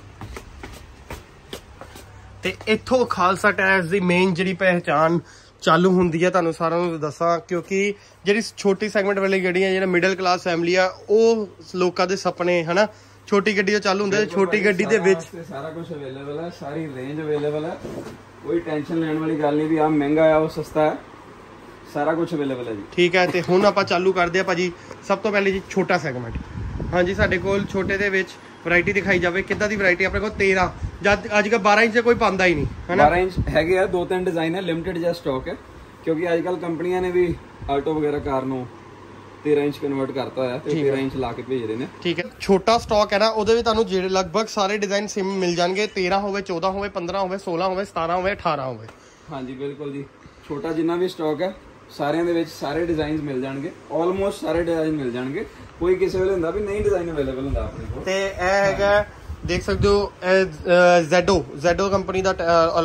ਤੇ ਇੱਥੋਂ ਖਾਲਸਾ ਟਾਇਰਸ ਦੀ ਮੇਨ ਜਿਹੜੀ ਪਹਿਚਾਣ ਚਾਲੂ ਹੁੰਦੀ ਹੈ, ਤੁਹਾਨੂੰ ਸਾਰਿਆਂ ਨੂੰ ਦੱਸਾਂ, ਕਿਉਂਕਿ ਜਿਹੜੀ ਛੋਟੀ ਸੈਗਮੈਂਟ ਵਾਲੀ ਗੱਡੀਆਂ, ਜਿਹੜਾ ਮਿਡਲ ਕਲਾਸ ਫੈਮਿਲੀ ਆ, ਉਹ ਲੋਕਾਂ ਦੇ ਸੁਪਨੇ ਹਨਾ ਛੋਟੀ ਗੱਡੀ ਤੋਂ ਚਾਲੂ ਹੁੰਦੇ। ਛੋਟੀ ਗੱਡੀ ਦੇ ਵਿੱਚ ਸਾਰਾ ਕੁਝ ਅਵੇਲੇਬਲ ਹੈ, ਸਾਰੀ ਰੇਂਜ ਅਵੇਲੇਬਲ ਹੈ, ਕੋਈ ਟੈਨਸ਼ਨ ਲੈਣ ਵਾਲੀ ਗੱਲ ਨਹੀਂ ਵੀ ਆ ਮਹਿੰਗਾ ਆ ਉਹ ਸਸਤਾ ਹੈ, ਸਾਰਾ ਕੁਝ ਅਵੇਲੇਬਲ ਹੈ ਜੀ। ਠੀਕ ਹੈ। ਤੇ ਹੁਣ ਆਪਾਂ ਚਾਲੂ ਕਰਦੇ ਆ ਭਾਜੀ। ਸਭ ਤੋਂ ਪਹਿਲੇ ਜੀ ਛੋਟਾ ਸੈਗਮੈਂਟ। ਹਾਂਜੀ ਸਾਡੇ ਕੋਲ ਛੋਟੇ ਦੇ ਵਿੱਚ ਵੈਰਾਈਟੀ ਦਿਖਾਈ ਜਾਵੇ, ਕਿੱਦਾਂ ਦੀ ਵੈਰਾਈਟੀ ਆਪਣੇ ਕੋਲ ਤੇਰਾਂ, ਜਦ ਅੱਜ ਕੱਲ ਬਾਰਾਂ ਇੰਚ ਕੋਈ ਪਾਉਂਦਾ ਹੀ ਨਹੀਂ ਹਨਾ। ਬਾਰਾਂ ਇੰਚ ਹੈਗੇ ਆ, ਦੋ ਤਿੰਨ ਡਿਜ਼ਾਈਨ ਹੈ, ਲਿਮਿਟਡ ਜਿਹਾ ਸਟਾਕ ਹੈ, ਕਿਉਂਕਿ ਅੱਜ ਕੱਲ ਕੰਪਨੀਆਂ ਨੇ ਵੀ ਆਲਟੋ ਵਗੈਰਾ ਕਾਰ ਨੂੰ ਤੇਰਾਂ ਇੰਚ ਕਨਵਰਟ ਕਰਤਾ ਹੋਇਆ ਤੇ ਤੇਰਾਂ ਇੰਚ ਲਾ ਕੇ ਭੇਜ ਰਹੇ ਨੇ। ਠੀਕ ਹੈ। ਛੋਟਾ ਸਟਾਕ ਹੈ ਨਾ, ਉਹਦੇ ਵਿੱਚ ਤੁਹਾਨੂੰ ਜਿਹੜੇ ਲਗਭਗ ਸਾਰੇ ਡਿਜ਼ਾਈਨ ਸਿਮ ਮਿਲ ਜਾਣਗੇ। ਤੇਰਾਂ ਹੋਵੇ, ਚੌਦਾਂ ਹੋਵੇ, ਪੰਦਰਾਂ ਹੋਵੇ, ਸੋਲਾਂ ਹੋਵੇ, ਸਤਾਰਾਂ ਹੋਵੇ, ਅਠਾਰਾਂ ਹੋਵੇ। ਹਾਂਜੀ ਬਿਲਕੁਲ ਜੀ, ਛੋਟਾ ਜਿੰਨਾ ਵੀ ਸਟਾਕ ਹੈ ਸਾਰਿਆਂ ਦੇ ਵਿੱਚ ਸਾਰੇ ਡਿਜ਼ਾਈਨਸ ਮਿਲ ਜਾਣਗੇ, ਆਲਮੋਸਟ ਸਾਰੇ ਡਿਜ਼ਾਈਨ ਮਿਲ ਜਾਣਗੇ। ਕੋਈ ਕਿਸੇ ਵੇਲੇ ਹੁੰਦਾ ਵੀ ਨਹੀਂ ਡਿਜ਼ਾਈਨ ਅਵੇਲੇਬਲ ਹੁੰਦਾ ਆਪਣੇ ਕੋਲ। ਤੇ ਇਹ ਹੈਗਾ ਦੇਖ ਸਕਦੇ ਹੋ ਜ਼ੈਡੋ ਜ਼ੈਡੋ ਕੰਪਨੀ ਦਾ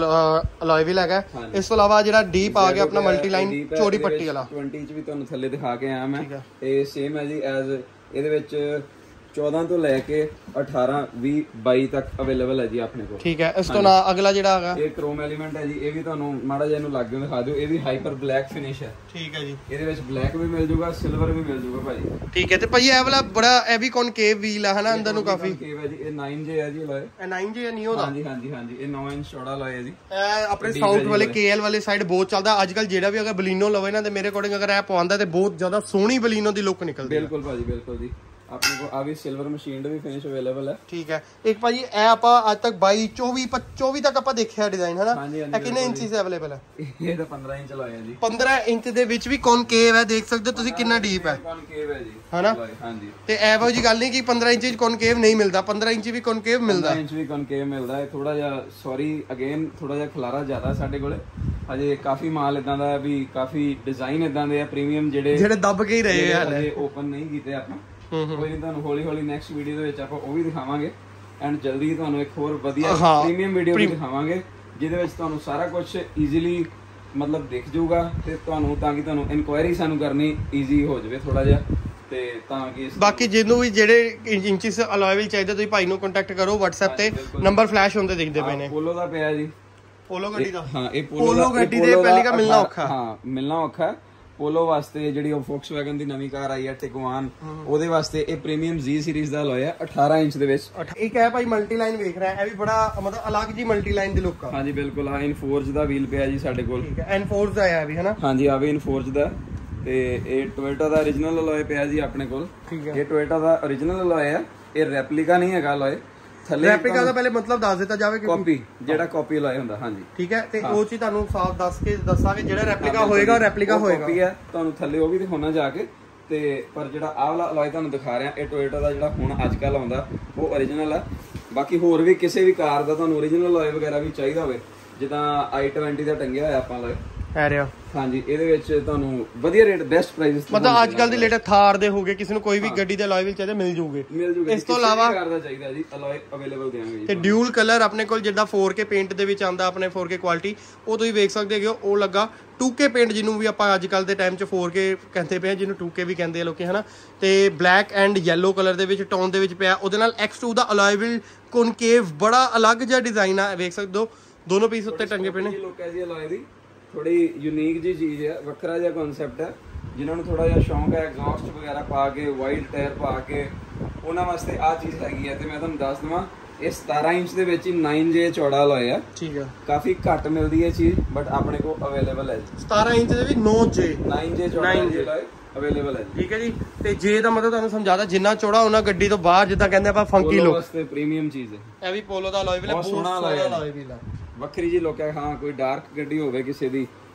ਅਲੋਏ ਵੀਲ ਹੈਗਾ। ਇਸ ਤੋਂ ਇਲਾਵਾ ਜਿਹੜਾ ਡੀਪ ਆ ਗਿਆ ਆਪਣਾ ਮਲਟੀ ਲਾਈਨ ਚੌੜੀ ਪੱਟੀ ਵਾਲਾ ਵੀਹ ਚ ਵੀ ਤੁਹਾਨੂੰ ਥੱਲੇ ਦਿਖਾ ਕੇ ਆਇਆ ਮੈਂ। ਇਹ ਸੇਮ ਹੈ ਜੀ ਐਜ਼ ਇਹਦੇ ਵਿੱਚ ਚੌਦਾਂ ਤੋਂ ਲੈ ਕੇ ਅਠਾਰਾਂ, ਵੀਹ, ਬਾਈ ਤੱਕ ਅਵੇਲੇਬਲ ਹੈ ਜੀ ਆਪਣੇ ਕੋਲ। ਠੀਕ ਹੈ। ਇਸ ਤੋਂ ਨਾ ਅਗਲਾ ਜਿਹੜਾ ਹੈਗਾ ਇਹ ਕ੍ਰੋਮ ਐਲੀਮੈਂਟ ਹੈ ਜੀ, ਇਹ ਵੀ ਤੁਹਾਨੂੰ ਮਾੜਾ ਜਿਹਾ ਇਹਨੂੰ ਲਾਗੇ ਦਿਖਾ ਦਿਓ। ਇਹ ਵੀ ਹਾਈਪਰ ਬਲੈਕ ਫਿਨਿਸ਼ ਹੈ। ਠੀਕ ਹੈ ਜੀ। ਇਹਦੇ ਵਿੱਚ ਬਲੈਕ ਵੀ ਮਿਲ ਜੂਗਾ, ਸਿਲਵਰ ਵੀ ਮਿਲ ਜੂਗਾ ਭਾਜੀ। ਠੀਕ ਹੈ। ਤੇ ਭਾਜੀ ਇਹ ਵਾਲਾ ਬੜਾ ਇਹ ਵੀ ਕਨਕੇਵ ਵੀਲ ਆ ਹਨਾ, ਅੰਦਰ ਨੂੰ ਕਾਫੀ ਕਨਕੇਵ ਹੈ ਜੀ। ਇਹ ਨਾਈਨ ਜੇ ਹੈ ਜੀ ਅਲੋਏ। ਇਹ ਨਾਈਨ ਜੇ ਨਿਓ ਦਾ। ਹਾਂਜੀ ਹਾਂਜੀ ਹਾਂਜੀ ਇਹ ਨੌਂ ਇੰਚ ਚੌੜਾ ਅਲੋਏ ਹੈ ਜੀ। ਇਹ ਆਪਣੇ ਸਾਊਥ ਵਾਲੇ ਕੇਐਲ ਵਾਲੇ ਸਾਈਡ ਬਹੁਤ ਚੱਲਦਾ ਅੱਜ ਕੱਲ। ਜਿਹੜਾ ਵੀ ਅਗਰ ਬਲੀਨੋ ਲਵੇ ਨਾ, ਤੇ ਮੇਰੇ ਅਕੋਰਡਿੰਗ ਅਗਰ ਇਹ ਪਵਾਉਂਦਾ ਤੇ ਬਹੁਤ ਜ਼ਿਆਦਾ ਸੋਹਣੀ ਬਲੀਨੋ ਦੀ ਲੁੱਕ ਨਿਕਲਦੀ ਹੈ। ਬਿਲਕੁਲ ਭਾਜੀ ਬਿਲਕੁਲ ਜੀ। ਆਪਣੇ ਕੋਲ ਆ ਵੀ ਸਿਲਵਰ ਮਸ਼ੀਨਡ ਵੀ ਫਿਨਿਸ਼ ਅਵੇਲੇਬਲ ਹੈ। ਠੀਕ ਹੈ। ਇੱਕ ਭਾਜੀ ਇਹ ਆਪਾਂ ਅੱਜ ਤੱਕ ਬਾਈ, ਚੌਵੀ, ਚੌਵੀ ਤੱਕ ਆਪਾਂ ਦੇਖਿਆ ਡਿਜ਼ਾਈਨ ਹਨਾ। ਇਹ ਕਿੰਨੇ ਇੰਚਸ ਅਵੇਲੇਬਲ ਹੈ? ਇਹ ਤਾਂ ਪੰਦਰਾਂ ਇੰਚ ਲਾਇਆ ਜੀ। ਪੰਦਰਾਂ ਇੰਚ ਦੇ ਵਿੱਚ ਵੀ ਕਨਕੇਵ ਹੈ, ਦੇਖ ਸਕਦੇ ਹੋ ਤੁਸੀਂ ਕਿੰਨਾ ਡੀਪ ਹੈ। ਕਨਕੇਵ ਹੈ ਜੀ ਹਨਾ। ਹਾਂਜੀ। ਤੇ ਇਹੋ ਜੀ ਗੱਲ ਨਹੀਂ ਕਿ ਪੰਦਰਾਂ ਇੰਚ ਵਿੱਚ ਕਨਕੇਵ ਨਹੀਂ ਮਿਲਦਾ, ਪੰਦਰਾਂ ਇੰਚ ਵੀ ਕਨਕੇਵ ਮਿਲਦਾ। ਪੰਦਰਾਂ ਇੰਚ ਵੀ ਕਨਕੇਵ ਮਿਲਦਾ ਹੈ। ਥੋੜਾ ਜਿਹਾ ਸੌਰੀ ਅਗੇਨ ਥੋੜਾ ਜਿਹਾ ਖਲਾਰਾ ਜ਼ਿਆਦਾ ਸਾਡੇ ਕੋਲੇ, ਅਜੇ ਕਾਫੀ ਮਾਲ ਇਦਾਂ ਦਾ ਵੀ ਕਾਫੀ ਡਿਜ਼ਾਈਨ ਇਦਾਂ ਦੇ ਆ ਪ੍ਰੀਮੀਅਮ, ਜਿਹੜੇ ਜਿਹੜੇ ਦੱਬ ਕੇ ਹੀ ਰਹੇ ਆ ਹਲੇ ਓਪਨ ਨਹੀਂ ਕੀਤੇ ਆਪਾਂ। ਕੋਈ ਨਹੀਂ, ਤੁਹਾਨੂੰ ਹੌਲੀ ਹੌਲੀ ਨੈਕਸਟ ਵੀਡੀਓ ਦੇ ਵਿੱਚ ਆਪਾਂ ਉਹ ਵੀ ਦਿਖਾਵਾਂਗੇ। ਐਂਡ ਜਲਦੀ ਤੁਹਾਨੂੰ ਇੱਕ ਹੋਰ ਵਧੀਆ ਪ੍ਰੀਮੀਅਮ ਵੀਡੀਓ ਵੀ ਦਿਖਾਵਾਂਗੇ, ਜਿਹਦੇ ਵਿੱਚ ਤੁਹਾਨੂੰ ਸਾਰਾ ਕੁਝ ਈਜ਼ੀਲੀ ਮਤਲਬ ਦਿਖ ਜਾਊਗਾ, ਤੇ ਤੁਹਾਨੂੰ ਤਾਂ ਕਿ ਤੁਹਾਨੂੰ ਇਨਕੁਆਇਰੀ ਸਾਨੂੰ ਕਰਨੀ ਈਜ਼ੀ ਹੋ ਜਾਵੇ ਥੋੜਾ ਜਿਹਾ। ਤੇ ਤਾਂ ਕਿ ਬਾਕੀ ਜਿਹਨੂੰ ਵੀ ਜਿਹੜੇ ਇੰਚਸ ਅਲੋਏ ਵੀਲ ਚਾਹੀਦੇ, ਤੁਸੀਂ ਭਾਈ ਨੂੰ ਕੰਟੈਕਟ ਕਰੋ WhatsApp ਤੇ, ਨੰਬਰ ਫਲੈਸ਼ ਹੁੰਦੇ ਦਿਖਦੇ ਪਏ ਨੇ। ਪੋਲੋ ਦਾ ਪਿਆ ਜੀ, ਪੋਲੋ ਗੱਡੀ ਦਾ। ਹਾਂ ਇਹ ਪੋਲੋ ਗੱਡੀ ਦੇ ਪਹਿਲੀ ਕਾ ਮਿਲਣਾ ਔਖਾ। ਹਾਂ ਮਿਲਣਾ ਔਖਾ। ਪੋਲੋ ਵਾਸਤੇ ਜਿਹੜੀ ਉਹ ਫੋਕਸਵੈਗਨ ਦੀ ਨਵੀਂ ਕਾਰ ਆਈ ਹੈ ਟਿਗਵਾਨ, ਉਹਦੇ ਵਾਸਤੇ ਇਹ ਪ੍ਰੀਮੀਅਮ Z ਸੀਰੀਜ਼ ਦਾ ਅਲੋਏ ਹੈ ਅਠਾਰਾਂ ਇੰਚ ਦੇ ਵਿੱਚ। ਇੱਕ ਹੈ ਭਾਈ ਮਲਟੀ ਲਾਈਨ ਵੇਖ ਰਿਹਾ, ਇਹ ਵੀ ਬੜਾ ਮਤਲਬ ਅਲੱਗ ਜੀ ਮਲਟੀ ਲਾਈਨ ਦੀ ਲੁੱਕ ਆ। ਹਾਂਜੀ ਬਿਲਕੁਲ। ਆ ਇਨਫੋਰਜ ਦਾ ਵੀਲ ਪਿਆ ਜੀ ਸਾਡੇ ਕੋਲ। ਠੀਕ ਹੈ। ਇਨਫੋਰਜ ਦਾ ਆਇਆ ਵੀ ਹਨਾ। ਹਾਂਜੀ ਆ ਵੀ ਇਨਫੋਰਜ ਦਾ। ਤੇ ਇਹ ਟੋਇਟਾ ਦਾ origignal ਅਲੋਏ ਪਿਆ ਜੀ ਆਪਣੇ ਕੋਲ। ਠੀਕ ਹੈ। ਇਹ ਟੋਇਟਾ ਦਾ origignal ਅਲੋਏ ਹੈ, ਇਹ ਰੈਪਲੀਕਾ ਨਹੀਂ ਹੈਗਾ ਅਲੋਏ। ਥੱਲੇ ਰੈਪਲੀਕਾ ਦਾ ਪਹਿਲੇ ਮਤਲਬ ਦੱਸ ਦਿੱਤਾ ਜਾਵੇ ਕਿ ਕਾਪੀ, ਜਿਹੜਾ ਕਾਪੀ ਅਲੋਏ ਹੁੰਦਾ। ਹਾਂਜੀ ਠੀਕ ਹੈ। ਤੇ ਉਹ ਚੀਜ਼ ਤੁਹਾਨੂੰ ਸਾਫ਼ ਦੱਸ ਕੇ ਦੱਸਾਂਗੇ, ਜਿਹੜਾ ਰੈਪਲੀਕਾ ਹੋਏਗਾ ਉਹ ਰੈਪਲੀਕਾ ਹੋਏਗਾ। ਕਾਪੀ ਹੈ, ਤੁਹਾਨੂੰ ਥੱਲੇ ਉਹ ਵੀ ਦਿਖਾਉਣਾ ਜਾ ਕੇ। ਤੇ ਪਰ ਜਿਹੜਾ ਆਹ ਵਾਲਾ ਅਲੋਏ ਤੁਹਾਨੂੰ ਦਿਖਾ ਰਿਹਾ, ਇਹ ਟੋਇਟਾ ਦਾ ਜਿਹੜਾ ਹੁਣ ਅੱਜ ਕੱਲ ਆਉਂਦਾ ਉਹ origignal ਹੈ। ਬਾਕੀ ਹੋਰ ਵੀ ਕਿਸੇ ਵੀ ਕਾਰ ਦਾ ਤੁਹਾਨੂੰ origignal ਅਲੋਏ ਵਗੈਰਾ ਵੀ ਚਾਹੀਦਾ ਹੋਵੇ, ਜਿੱਦਾਂ ਆਈ ਟਵੈਂਟੀ ਦਾ ਟੰਗਿਆ ਹੋਇਆ ਆਪਾਂ ਅਲੋਏ ਹੈ ਰਿਹਾ। ਹਾਂਜੀ ਇਹਦੇ ਵਿੱਚ ਤੁਹਾਨੂੰ ਵਧੀਆ ਰੇਟ, ਬੈਸਟ ਪ੍ਰਾਈਸ, ਮਤਲਬ ਅੱਜ ਕੱਲ ਦੀ ਲੇਟੈਸਟ ਥਾਰ ਦੇ ਹੋਗੇ, ਕਿਸੇ ਨੂੰ ਕੋਈ ਵੀ ਗੱਡੀ ਦੇ ਅਲੋਏ ਵੀਲ ਚਾਹੀਦੇ ਮਿਲ ਜੂਗੇ। ਮਿਲ ਜੂਗੇ। ਇਸ ਤੋਂ ਇਲਾਵਾ ਕਾਰ ਦਾ ਚਾਹੀਦਾ ਜੀ ਅਲੋਏ ਅਵੇਲੇਬਲ ਦੇਵਾਂਗੇ ਜੀ। ਤੇ ਡਿਊਲ ਕਲਰ ਆਪਣੇ ਕੋਲ ਜਿੱਦਾਂ ਫੋਰ ਕੇ ਪੇਂਟ ਦੇ ਵਿੱਚ ਆਂਦਾ, ਆਪਣੇ ਫੋਰ ਕੇ ਕੁਆਲਿਟੀ, ਉਹ ਤੁਸੀਂ ਵੇਖ ਸਕਦੇ ਹੋ। ਉਹ ਲੱਗਾ ਟੂ ਕੇ ਪੇਂਟ, ਜਿਹਨੂੰ ਵੀ ਆਪਾਂ ਅੱਜ ਕੱਲ ਦੇ ਟਾਈਮ 'ਚ ਫੋਰ ਕੇ ਕਹਿੰਦੇ ਪਏ, ਜਿਹਨੂੰ ਟੂ ਕੇ ਵੀ ਕਹਿੰਦੇ ਆ ਲੋਕੀ ਹਨਾ। ਤੇ ਬਲੈਕ ਐਂਡ ਯੈਲੋ ਕਲਰ ਦੇ ਵਿੱਚ ਟੋਨ ਦੇ ਵਿੱਚ ਪਿਆ, ਉਹਦੇ ਨਾਲ ਐਕਸ ਟੂ ਦਾ ਅਲੋਏ ਵੀਲ ਕਨਕੇਵ, ਬੜਾ ਅਲੱਗ ਜਿਹਾ ਡਿਜ਼ਾਈਨ ਆ, ਵੇਖ ਸਕਦੇ ਹੋ। ਦੋਨੋਂ ਪੀਸ ਉੱਤੇ ਟੰਗੇ ਪਏ ਨੇ। ਲੁੱਕ ਹੈ ਜੀ ਅਲੋਏ ਦੀ, ਥੋੜੀ ਯੂਨੀਕ ਜੀ ਚੀਜ਼ ਹੈ, ਵੱਖਰਾ ਜਿਹਾ ਕਨਸੈਪਟ ਹੈ। ਜਿਨ੍ਹਾਂ ਨੂੰ ਥੋੜਾ ਜਿਹਾ ਸ਼ੌਂਕ ਹੈ ਐਗਜ਼ੌਸਟ ਵਗੈਰਾ ਪਾ ਕੇ, ਵਾਈਡ ਟਾਇਰ ਪਾ ਕੇ, ਉਹਨਾਂ ਵਾਸਤੇ ਆਹ ਚੀਜ਼ ਹੈਗੀ ਹੈ। ਤੇ ਮੈਂ ਤੁਹਾਨੂੰ ਦੱਸ ਦਵਾਂ, ਇਹ ਸਤਾਰਾਂ ਇੰਚ ਦੇ ਵਿੱਚ ਹੀ ਨਾਈਨ ਜੇ ਚੌੜਾ ਅਲੋਏ ਹੈ। ਠੀਕ ਹੈ। ਕਾਫੀ ਘੱਟ ਮਿਲਦੀ ਹੈ ਚੀਜ਼, ਬਟ ਆਪਣੇ ਕੋਲ ਅਵੇਲੇਬਲ ਹੈ। ਸਤਾਰਾਂ ਇੰਚ ਦੇ ਵੀ ਨੌ ਜੇ ਨਾਈਨ ਜੇ ਚੌੜਾ ਅਲੋਏ ਅਵੇਲੇਬਲ ਹੈ। ਠੀਕ ਹੈ ਜੀ। ਤੇ ਜੇ ਦਾ ਮਤਲਬ ਤੁਹਾਨੂੰ ਸਮਝਾਦਾ, ਜਿੰਨਾ ਚੌੜਾ ਉਹਨਾਂ ਗੱਡੀ ਤੋਂ ਬਾਹਰ, ਜਿੱਦਾਂ ਕਹਿੰਦੇ ਆਪਾਂ ਫੰਕੀ ਲੁੱਕ ਵਾਸਤੇ ਪ੍ਰੀਮੀਅਮ ਚੀਜ਼ ਹੈ। ਇਹ ਵੀ ਪੋਲੋ ਦਾ ਅਲੋਏ ਵੀਲ ਹੈ, ਬਹੁਤ ਸੋਹਣਾ ਅਲੋਏ ਵੀਲ ਹੈ, ਵੱਖਰੀ ਜੀ ਲੁੱਕ ਹੈ। ਹਾਂ ਕੋਈ ਡਾਰਕ ਗੱਡੀ ਹੋਵੇ ਕਿਸੇ ਦੀ,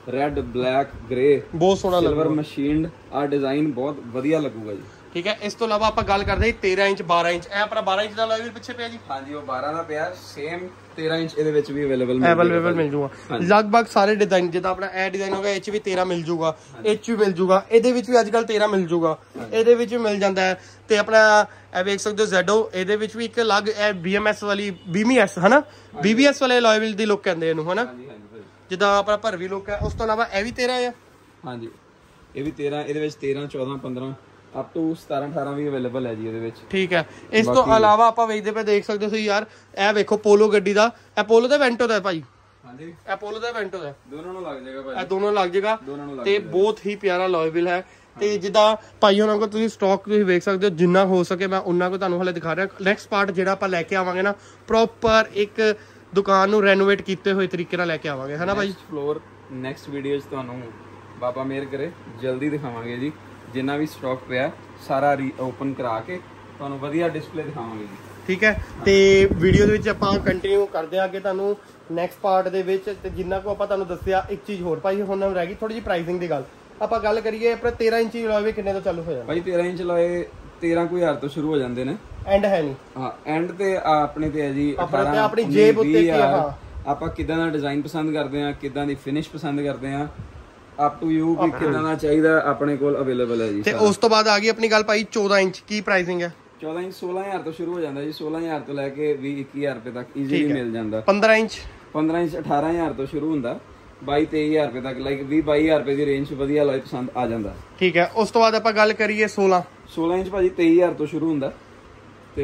ਰੈੱਡ ਬਲੈਕ ਗ੍ਰੇ ਬਹੁਤ ਸੋਹਣਾ ਸਿਲਵਰ ਲੱਗੂਗਾ ਮਸ਼ੀਨਡ ਆ ਡਿਜ਼ਾਈਨ ਬਹੁਤ ਵਧੀਆ ਲੱਗੂਗਾ ਜੀ। ਠੀਕ ਹੈ, ਇਸ ਤੋਂ ਇਲਾਵਾ ਆਪਾਂ ਗੱਲ ਕਰਦੇ ਹਾਂ ਤੇਰਾਂ ਇੰਚ ਬਾਰਾਂ ਇੰਚ। ਇਹ ਆਪਣਾ ਬਾਰਾਂ ਇੰਚ ਦਾ ਅਲੋਏ ਵੀਲ ਪਿੱਛੇ ਪਿਆ ਜੀ। ਹਾਂਜੀ ਉਹ ਬਾਰਾਂ ਦਾ ਪਿਆ, ਸੇਮ ਤੇਰਾਂ ਇੰਚ ਇਹਦੇ ਵਿੱਚ ਵੀ ਅਵੇਲੇਬਲ ਅਵੇਲੇਬਲ ਮਿਲ ਜੂਗਾ। ਲਗਭਗ ਸਾਰੇ ਡਿਜ਼ਾਈਨ ਜਿੱਦਾਂ ਆਪਣਾ ਇਹ ਡਿਜ਼ਾਈਨ ਹੋਗਾ ਇਹ ਚ ਵੀ ਤੇਰਾਂ ਮਿਲ ਜੂਗਾ, ਇਹ ਚ ਵੀ ਮਿਲ ਜੂਗਾ, ਇਹਦੇ ਵਿੱਚ ਵੀ ਅੱਜ ਕੱਲ ਤੇਰਾਂ ਮਿਲ ਜੂਗਾ, ਇਹਦੇ ਵਿੱਚ ਵੀ ਮਿਲ ਜਾਂਦਾ ਹੈ। ਤੇ ਆਪਣਾ ਇਹ ਵੇਖ ਸਕਦੇ ਹੋ ਜ਼ੈਡੋ, ਇਹਦੇ ਵਿੱਚ ਵੀ ਇੱਕ ਅਲੱਗ ਇਹ ਬੀ ਐਮ ਐਸ ਵਾਲੀ ਬੀਮੀਐਸ ਹਨਾ, ਬੀਬੀਐਸ ਵਾਲੇ ਅਲੋਏ ਵੀਲ ਦੀ ਲੁੱਕ ਕਹਿੰਦੇ ਇਹਨੂੰ ਹਨਾ, ਜਿੱਦਾਂ ਆਪਣਾ ਭਰਵੀ ਲੁੱਕ ਹੈ। ਉਸ ਤੋਂ ਇਲਾਵਾ ਇਹ ਵੀ ਤੇਰਾਂ ਆ। ਹਾਂਜੀ ਇਹ ਵੀ ਤੇਰਾਂ, ਇਹਦੇ ਵਿੱਚ ਤੇਰਾਂ ਚੌਦਾਂ ਪੰਦਰਾਂ ਅਪ ਟੂ ਸਤਾਰਾਂ ਅਠਾਰਾਂ ਵੀ ਅਵੇਲੇਬਲ ਹੈ ਜੀ ਇਹਦੇ ਵਿੱਚ। ਠੀਕ ਹੈ, ਇਸ ਤੋਂ ਇਲਾਵਾ ਆਪਾਂ ਵੇਖਦੇ ਪਏ ਦੇਖ ਸਕਦੇ ਹੋ ਤੁਸੀਂ ਯਾਰ, ਇਹ ਵੇਖੋ ਪੋਲੋ ਗੱਡੀ ਦਾ, ਇਹ ਪੋਲੋ ਦਾ ਵੈਂਟੋ ਦਾ ਭਾਈ। ਹਾਂਜੀ ਇਹ ਪੋਲੋ ਦਾ ਵੈਂਟੋ ਦਾ, ਦੋਨੋਂ ਨੂੰ ਲੱਗ ਜਾਏਗਾ ਭਾਈ, ਇਹ ਦੋਨੋਂ ਲੱਗ ਜਾਏਗਾ ਤੇ ਬਹੁਤ ਹੀ ਪਿਆਰਾ ਅਲੋਏ ਵੀਲ ਹੈ। ਤੇ ਜਿੱਦਾਂ ਭਾਈ ਉਹਨਾਂ ਕੋਲ ਤੁਸੀਂ ਸਟਾਕ ਤੁਸੀਂ ਵੇਖ ਸਕਦੇ ਹੋ, ਜਿੰਨਾ ਹੋ ਸਕੇ ਮੈਂ ਉਹਨਾਂ ਕੋ ਤੁਹਾਨੂੰ ਹਲੇ ਦਿਖਾ ਰਿਹਾ। ਨੈਕਸਟ ਪਾਰਟ ਜਿਹੜਾ ਆਪਾਂ ਲੈ ਕੇ ਆਵਾਂਗੇ ਨਾ, ਪ੍ਰੋਪਰ ਇੱਕ ਦੁਕਾਨ ਨੂੰ ਰੈਨੋਵੇਟ ਕੀਤੇ ਹੋਏ ਤਰੀਕੇ ਨਾਲ ਲੈ ਕੇ ਆਵਾਂਗੇ ਹਨਾ ਭਾਈ। ਫਲੋਰ ਨੈਕਸਟ ਵੀਡੀਓ 'ਚ ਤੁਹਾਨੂੰ ਬਾਬਾ ਮਿਹਰ ਕਰੇ ਜਲਦੀ ਦਿਖਾਵਾਂਗੇ ਜੀ। ਜਿੰਨਾ ਵੀ ਸਟਾਕ ਪਿਆ ਸਾਰਾ ਰੀ ਓਪਨ ਕਰਾ ਕੇ ਤੁਹਾਨੂੰ ਵਧੀਆ ਡਿਸਪਲੇ ਦਿਖਾਵਾਂਗੇ ਜੀ। ਠੀਕ ਹੈ, ਤੇ ਵੀਡੀਓ ਦੇ ਵਿੱਚ ਆਪਾਂ ਕੰਟੀਨਿਊ ਕਰਦੇ ਆ ਅੱਗੇ ਤੁਹਾਨੂੰ ਨੈਕਸਟ ਪਾਰਟ ਦੇ ਵਿੱਚ। ਤੇ ਜਿੰਨਾ ਕੋ ਆਪਾਂ ਤੁਹਾਨੂੰ ਦੱਸਿਆ, ਇੱਕ ਚੀਜ਼ ਹੋਰ ਭਾਈ ਹੁਣ ਰਹਿ ਗਈ ਥੋੜੀ ਜਿਹੀ ਪ੍ਰਾਈਸਿੰਗ ਦੀ ਗੱਲ। ਆਪਾਂ ਗੱਲ ਕਰੀਏ ਆਪਣਾ ਤੇਰਾਂ ਇੰਚੀ ਅਲੋਏ ਕਿੰਨੇ ਤੋਂ ਚਾਲੂ ਹੋ ਜਾਂਦਾ ਭਾਈ? ਤੇਰਾਂ ਇੰਚ ਅਲੋਏ ਤੇਰਾਂ ਕੁ ਹਜ਼ਾਰ ਤੋਂ ਸ਼ੁਰੂ ਹੋ ਜਾਂਦੇ ਨੇ, ਐਂਡ ਹੈ ਨਹੀਂ। ਹਾਂ ਐਂਡ ਤੇ ਆਪਣੇ ਤੇ ਹੈ ਜੀ ਆਪਣੇ ਤੇ ਆਪਣੀ ਜੇਬ ਉੱਤੇ ਕੀ ਹਾਂ ਆਪਾਂ ਕਿਦਾਂ ਦਾ ਡਿਜ਼ਾਈਨ ਪਸੰਦ ਕਰਦੇ ਆ, ਕਿਦਾਂ ਦੀ ਫਿਨਿਸ਼ ਪਸੰਦ ਕਰਦੇ ਆ, ਅਪ ਟੂ ਯੂ ਵੀ ਕਿਦਾਂ ਦਾ ਚਾਹੀਦਾ ਆਪਣੇ ਕੋਲ ਅਵੇਲੇਬਲ ਹੈ ਜੀ। ਤੇ ਉਸ ਤੋਂ ਬਾਅਦ ਆ ਗਈ ਆਪਣੀ ਗੱਲ ਭਾਈ ਚੌਦਾਂ ਇੰਚ, ਕੀ ਪ੍ਰਾਈਸਿੰਗ ਹੈ? ਚੌਦਾਂ ਇੰਚ ਸੋਲਾਂ ਹਜ਼ਾਰ ਤੋਂ ਸ਼ੁਰੂ ਹੋ ਜਾਂਦਾ ਜੀ, ਸੋਲਾਂ ਹਜ਼ਾਰ ਤੋਂ ਲੈ ਕੇ ਵੀਹ ਇੱਕੀ ਹਜ਼ਾਰ ਰੁਪਏ ਤੱਕ ਈਜ਼ੀਲੀ ਮਿਲ ਜਾਂਦਾ। ਪੰਦਰਾਂ ਇੰਚ ਪੰਦਰਾਂ ਇੰਚ ਅਠਾਰਾਂ ਹਜ਼ਾਰ ਤੋਂ ਸ਼ੁਰੂ ਹੁੰਦਾ, ਬਾਈ ਤੇਈ ਹਜ਼ਾਰ ਰੁਪਏ ਤੱਕ, ਲਾਈਕ ਵੀਹ ਬਾਈ ਹਜ਼ਾਰ ਰੁਪਏ ਦੀ ਰੇਂਜ ਵਧੀਆ ਅਲੋਏ ਪਸੰਦ ਆ ਜਾਂਦਾ। ਠੀਕ ਹੈ, ਉਸ ਤੋਂ ਬਾਅਦ ਆਪਾਂ ਗੱਲ ਕਰੀਏ ਸੋਲਾਂ ਸੋਲਾਂ ਇੰਚ ਭਾਜੀ ਤੇਈ ਹਜ਼ਾਰ ਤੋਂ ਸ਼ੁਰੂ ਹੁੰਦਾ ਤੇ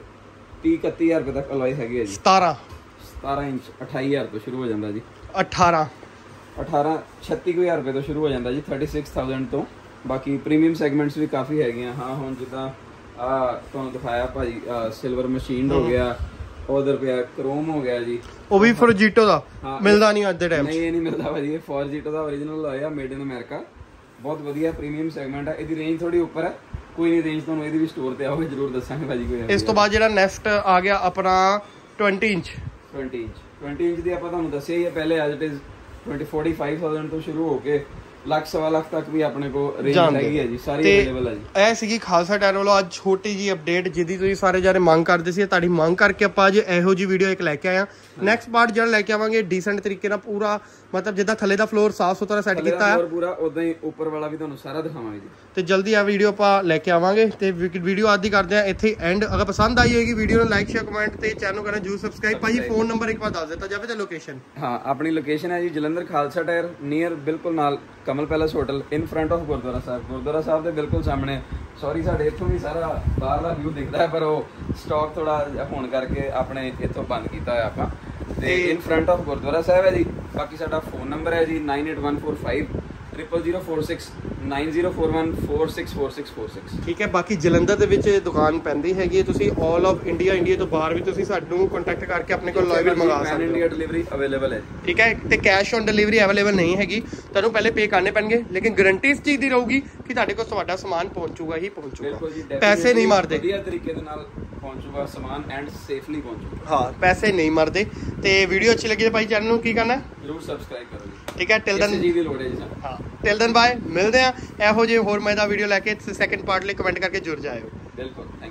ਤੀਹ ਇਕੱਤੀ ਹਜ਼ਾਰ ਰੁਪਏ ਤੱਕ ਅਲੋਏ ਹੈਗੇ ਆ ਜੀ। ਸਤਾਰਾਂ ਸਤਾਰਾਂ ਇੰਚ ਅਠਾਈ ਹਜ਼ਾਰ ਤੋਂ ਸ਼ੁਰੂ ਹੋ ਜਾਂਦਾ ਜੀ। ਅਠਾਰਾਂ ਅਠਾਰਾਂ ਛੱਤੀ ਹਜ਼ਾਰ ਰੁਪਏ ਤੋਂ ਸ਼ੁਰੂ ਹੋ ਜਾਂਦਾ ਜੀ, ਥਰਟੀ ਸਿਕਸ ਥਾਊਜ਼ੈਂਡ ਤੋਂ। ਬਾਕੀ ਪ੍ਰੀਮੀਅਮ ਸੈਗਮੈਂਟਸ ਵੀ ਕਾਫੀ ਹੈਗੀਆਂ। ਹਾਂ ਹੁਣ ਜਿੱਦਾਂ ਆ ਤੁਹਾਨੂੰ ਦਿਖਾਇਆ ਭਾਜੀ ਸਿਲਵਰ ਮਸ਼ੀਨ ਹੋ ਗਿਆ, ਉਧਰ ਪਿਆ ਕ੍ਰੋਮ ਹੋ ਗਿਆ ਜੀ, ਉਹ ਵੀ ਫੋਰਜੀਟੋ ਦਾ ਮਿਲਦਾ ਨਹੀਂ ਅੱਜ ਦੇ ਟਾਈਮ। ਨਹੀਂ ਇਹ ਨਹੀਂ ਮਿਲਦਾ ਭਾਜੀ, ਇਹ ਫੋਰਜੀਟੋ ਦਾ ਓਰੀਜਨਲ ਆਇਆ, ਮੇਡ ਇਨ ਅਮਰੀਕਾ, ਬਹੁਤ ਵਧੀਆ ਪ੍ਰੀਮੀਅਮ ਸੈਗਮੈਂਟ ਹੈ। ਇਹਦੀ ਰੇਂਜ ਥੋੜੀ ਉੱਪਰ ਹੈ, ਕੋਈ ਨਹੀਂ ਰੇਂਜ ਤੁਹਾਨੂੰ ਇਹਦੀ ਵੀ ਸਟੋਰ ਤੇ ਆਓਗੇ ਜ਼ਰੂਰ ਦੱਸਾਂਗੇ ਭਾਜੀ ਕੋਈ। ਇਸ ਤੋਂ ਬਾਅਦ ਜਿਹੜਾ ਨੈਕਸਟ ਆ ਗਿਆ ਆਪਣਾ twenty inch twenty inch twenty inch ਦੀ ਆਪਾਂ ਤੁਹਾਨੂੰ ਦੱਸਿਆ ਹੀ ਹੈ ਪਹਿਲੇ, as it is twenty forty five thousand ਤੋਂ ਸ਼ੁਰੂ ਹੋ ਕੇ ਲੱਖ ਸਵਾ ਲੱਖ ਤੱਕ ਵੀ ਆਪਣੇ ਕੋਲ ਰੇਂਜ ਹੈਗੀ ਹੈ ਜੀ, ਸਾਰੀ ਅਵੇਲੇਬਲ ਹੈ ਜੀ। ਇਹ ਸੀਗੀ ਖਾਲਸਾ ਟਾਇਰ ਵੱਲੋਂ ਅੱਜ ਛੋਟੀ ਜੀ ਅਪਡੇਟ, ਜਿਹਦੀ ਤੁਸੀਂ ਸਾਰੇ ਜਾਰੇ ਮੰਗ ਕਰਦੇ ਸੀ, ਤੁਹਾਡੀ ਮੰਗ ਕਰਕੇ ਆਪਾਂ ਅੱਜ ਇਹੋ ਜੀ ਵੀਡੀਓ ਇੱਕ ਲੈ ਕੇ ਆਏ ਆ। ਨੈਕਸਟ ਪਾਰਟ ਜਿਹੜਾ ਲੈ ਕੇ ਆਵਾਂਗੇ ਡੀਸੈਂਟ ਤਰੀਕੇ ਨਾਲ, ਪੂਰਾ ਮਤਲਬ ਜਿੱਦਾਂ ਥੱਲੇ ਦਾ ਫਲੋਰ ਸਾਫ ਸੁਥਰਾ ਸੈੱਟ ਕੀਤਾ ਹੈ ਪੂਰਾ, ਉਦਾਂ ਹੀ ਉੱਪਰ ਵਾਲਾ ਵੀ ਤੁਹਾਨੂੰ ਸਾਰਾ ਦਿਖਾਵਾਂਗੇ ਜੀ। ਤੇ ਜਲਦੀ ਆ ਵੀਡੀਓ ਆਪਾਂ ਲੈ ਕੇ ਆਵਾਂਗੇ। ਤੇ ਵੀਡੀਓ ਅੱਜ ਦੀ ਕਰਦੇ ਆ ਇੱਥੇ ਐਂਡ। ਅਗਰ ਪਸੰਦ ਆਈ ਹੋਏਗੀ ਵੀਡੀਓ ਨੂੰ ਲਾਈਕ ਸ਼ੇਅਰ ਕਮੈਂਟ ਤੇ ਚੈਨਲ ਨੂੰ ਕਰਨਾ ਜਰੂਰ ਸਬਸਕ੍ਰਾਈਬ। ਭਾਜੀ ਫੋਨ ਨੰਬਰ ਇੱਕ ਵਾਰ ਦੱਸ ਦਿੱਤਾ ਜਾਵੇ ਤੇ ਲੋਕੇਸ਼ਨ। ਹਾਂ ਆਪਣੀ ਲੋਕੇਸ਼ਨ ਹੈ ਜੀ ਜਲੰਧਰ ਖਾਲਸਾ ਟਾਇਰ ਨੀਅਰ, ਬਿਲਕੁਲ ਨਾਲ Kamal palace hotel, in front of Gurdwara Sahib. Gurdwara Sahib ਦੇ ਬਿਲਕੁਲ ਸਾਹਮਣੇ। ਸੌਰੀ ਸਾਡੇ ਇੱਥੋਂ ਵੀ ਸਾਰਾ ਬਾਹਰਲਾ ਵਿਊ ਦਿਖਦਾ ਹੈ, ਪਰ ਉਹ ਸਟਾਕ ਥੋੜਾ ਹੋਣ ਕਰਕੇ ਆਪਣੇ ਇੱਥੋਂ ਬੰਦ ਕੀਤਾ ਹੋਇਆ ਆਪਾਂ। ਤੇ in front of Gurdwara Sahib ਹੈ ਜੀ। ਬਾਕੀ ਸਾਡਾ ਫੋਨ ਨੰਬਰ ਹੈ ਜੀ nine eight one four five triple zero four six nine zero four one four six four six four six. ਠੀਕ ਹੈ, ਬਾਕੀ ਜਲੰਧਰ ਦੇ ਵਿੱਚ ਦੁਕਾਨ ਪੈਂਦੀ ਹੈਗੀ ਹੈ, ਤੁਸੀਂ ਆਲ ਆਫ ਇੰਡੀਆ, ਇੰਡੀਆ ਤੋਂ ਬਾਹਰ ਵੀ ਤੁਸੀਂ ਸਾਨੂੰ ਕੰਟੈਕਟ ਕਰਕੇ ਆਪਣੇ ਕੋਲ ਅਲੋਏ ਵੀਲ ਮੰਗਾ ਸਕਦੇ ਹੋ। ਇੰਡੀਆ ਡਿਲੀਵਰੀ ਅਵੇਲੇਬਲ ਹੈ। ਠੀਕ ਹੈ, ਤੇ ਕੈਸ਼ ਔਨ ਡਿਲੀਵਰੀ ਅਵੇਲੇਬਲ ਨਹੀਂ ਹੈਗੀ, ਤੁਹਾਨੂੰ ਪਹਿਲੇ ਪੇ ਕਰਨੇ ਪੈਣਗੇ, ਲੇਕਿਨ ਗਾਰੰਟੀ ਇਸ ਚੀਜ਼ ਦੀ ਰਹੂਗੀ ਕਿ ਤੁਹਾਡੇ ਕੋਲ ਤੁਹਾਡਾ ਸਮਾਨ ਪਹੁੰਚੂਗਾ ਹੀ ਪਹੁੰਚੂਗਾ, ਪੈਸੇ ਨਹੀਂ ਮਰਦੇ, ਵਧੀਆ ਤਰੀਕੇ ਦੇ ਨਾਲ ਪਹੁੰਚੂਗਾ ਸਮਾਨ ਐਂਡ ਸੇਫਲੀ ਪਹੁੰਚੂਗਾ। ਹਾਂ ਪੈਸੇ ਨਹੀਂ ਮਰਦੇ। ਤੇ ਵੀਡੀਓ ਅੱਛੀ ਲੱਗੀ ਤਾਂ ਭਾਈ ਚੈਨਲ ਨੂੰ ਕੀ ਕਰਨਾ, ਜਰੂਰ ਸਬਸਕ੍ਰਾਈਬ ਕਰੋ ਜੀ। ਠੀਕ ਹੈ, ਟਿਲ ਦੈਨ ਜੀ ਦੀ ਲੋੜ ਹੈ ਜੀ ਸਾਨੂੰ। ਹਾਂ ਟਿਲ ਦੈਨ ਬਾਏ, ਮਿਲਦੇ ਆ ਇਹੋ ਜਿਹੇ ਹੋਰ ਮਜ਼ੇਦਾਰ ਵੀਡੀਓ ਲੈ ਕੇ। ਸੈਕੰਡ ਪਾਰਟ ਲਈ ਕਮੈਂਟ ਕਰਕੇ ਜੁੜ ਜਾਇਓ। ਬਿਲਕੁਲ।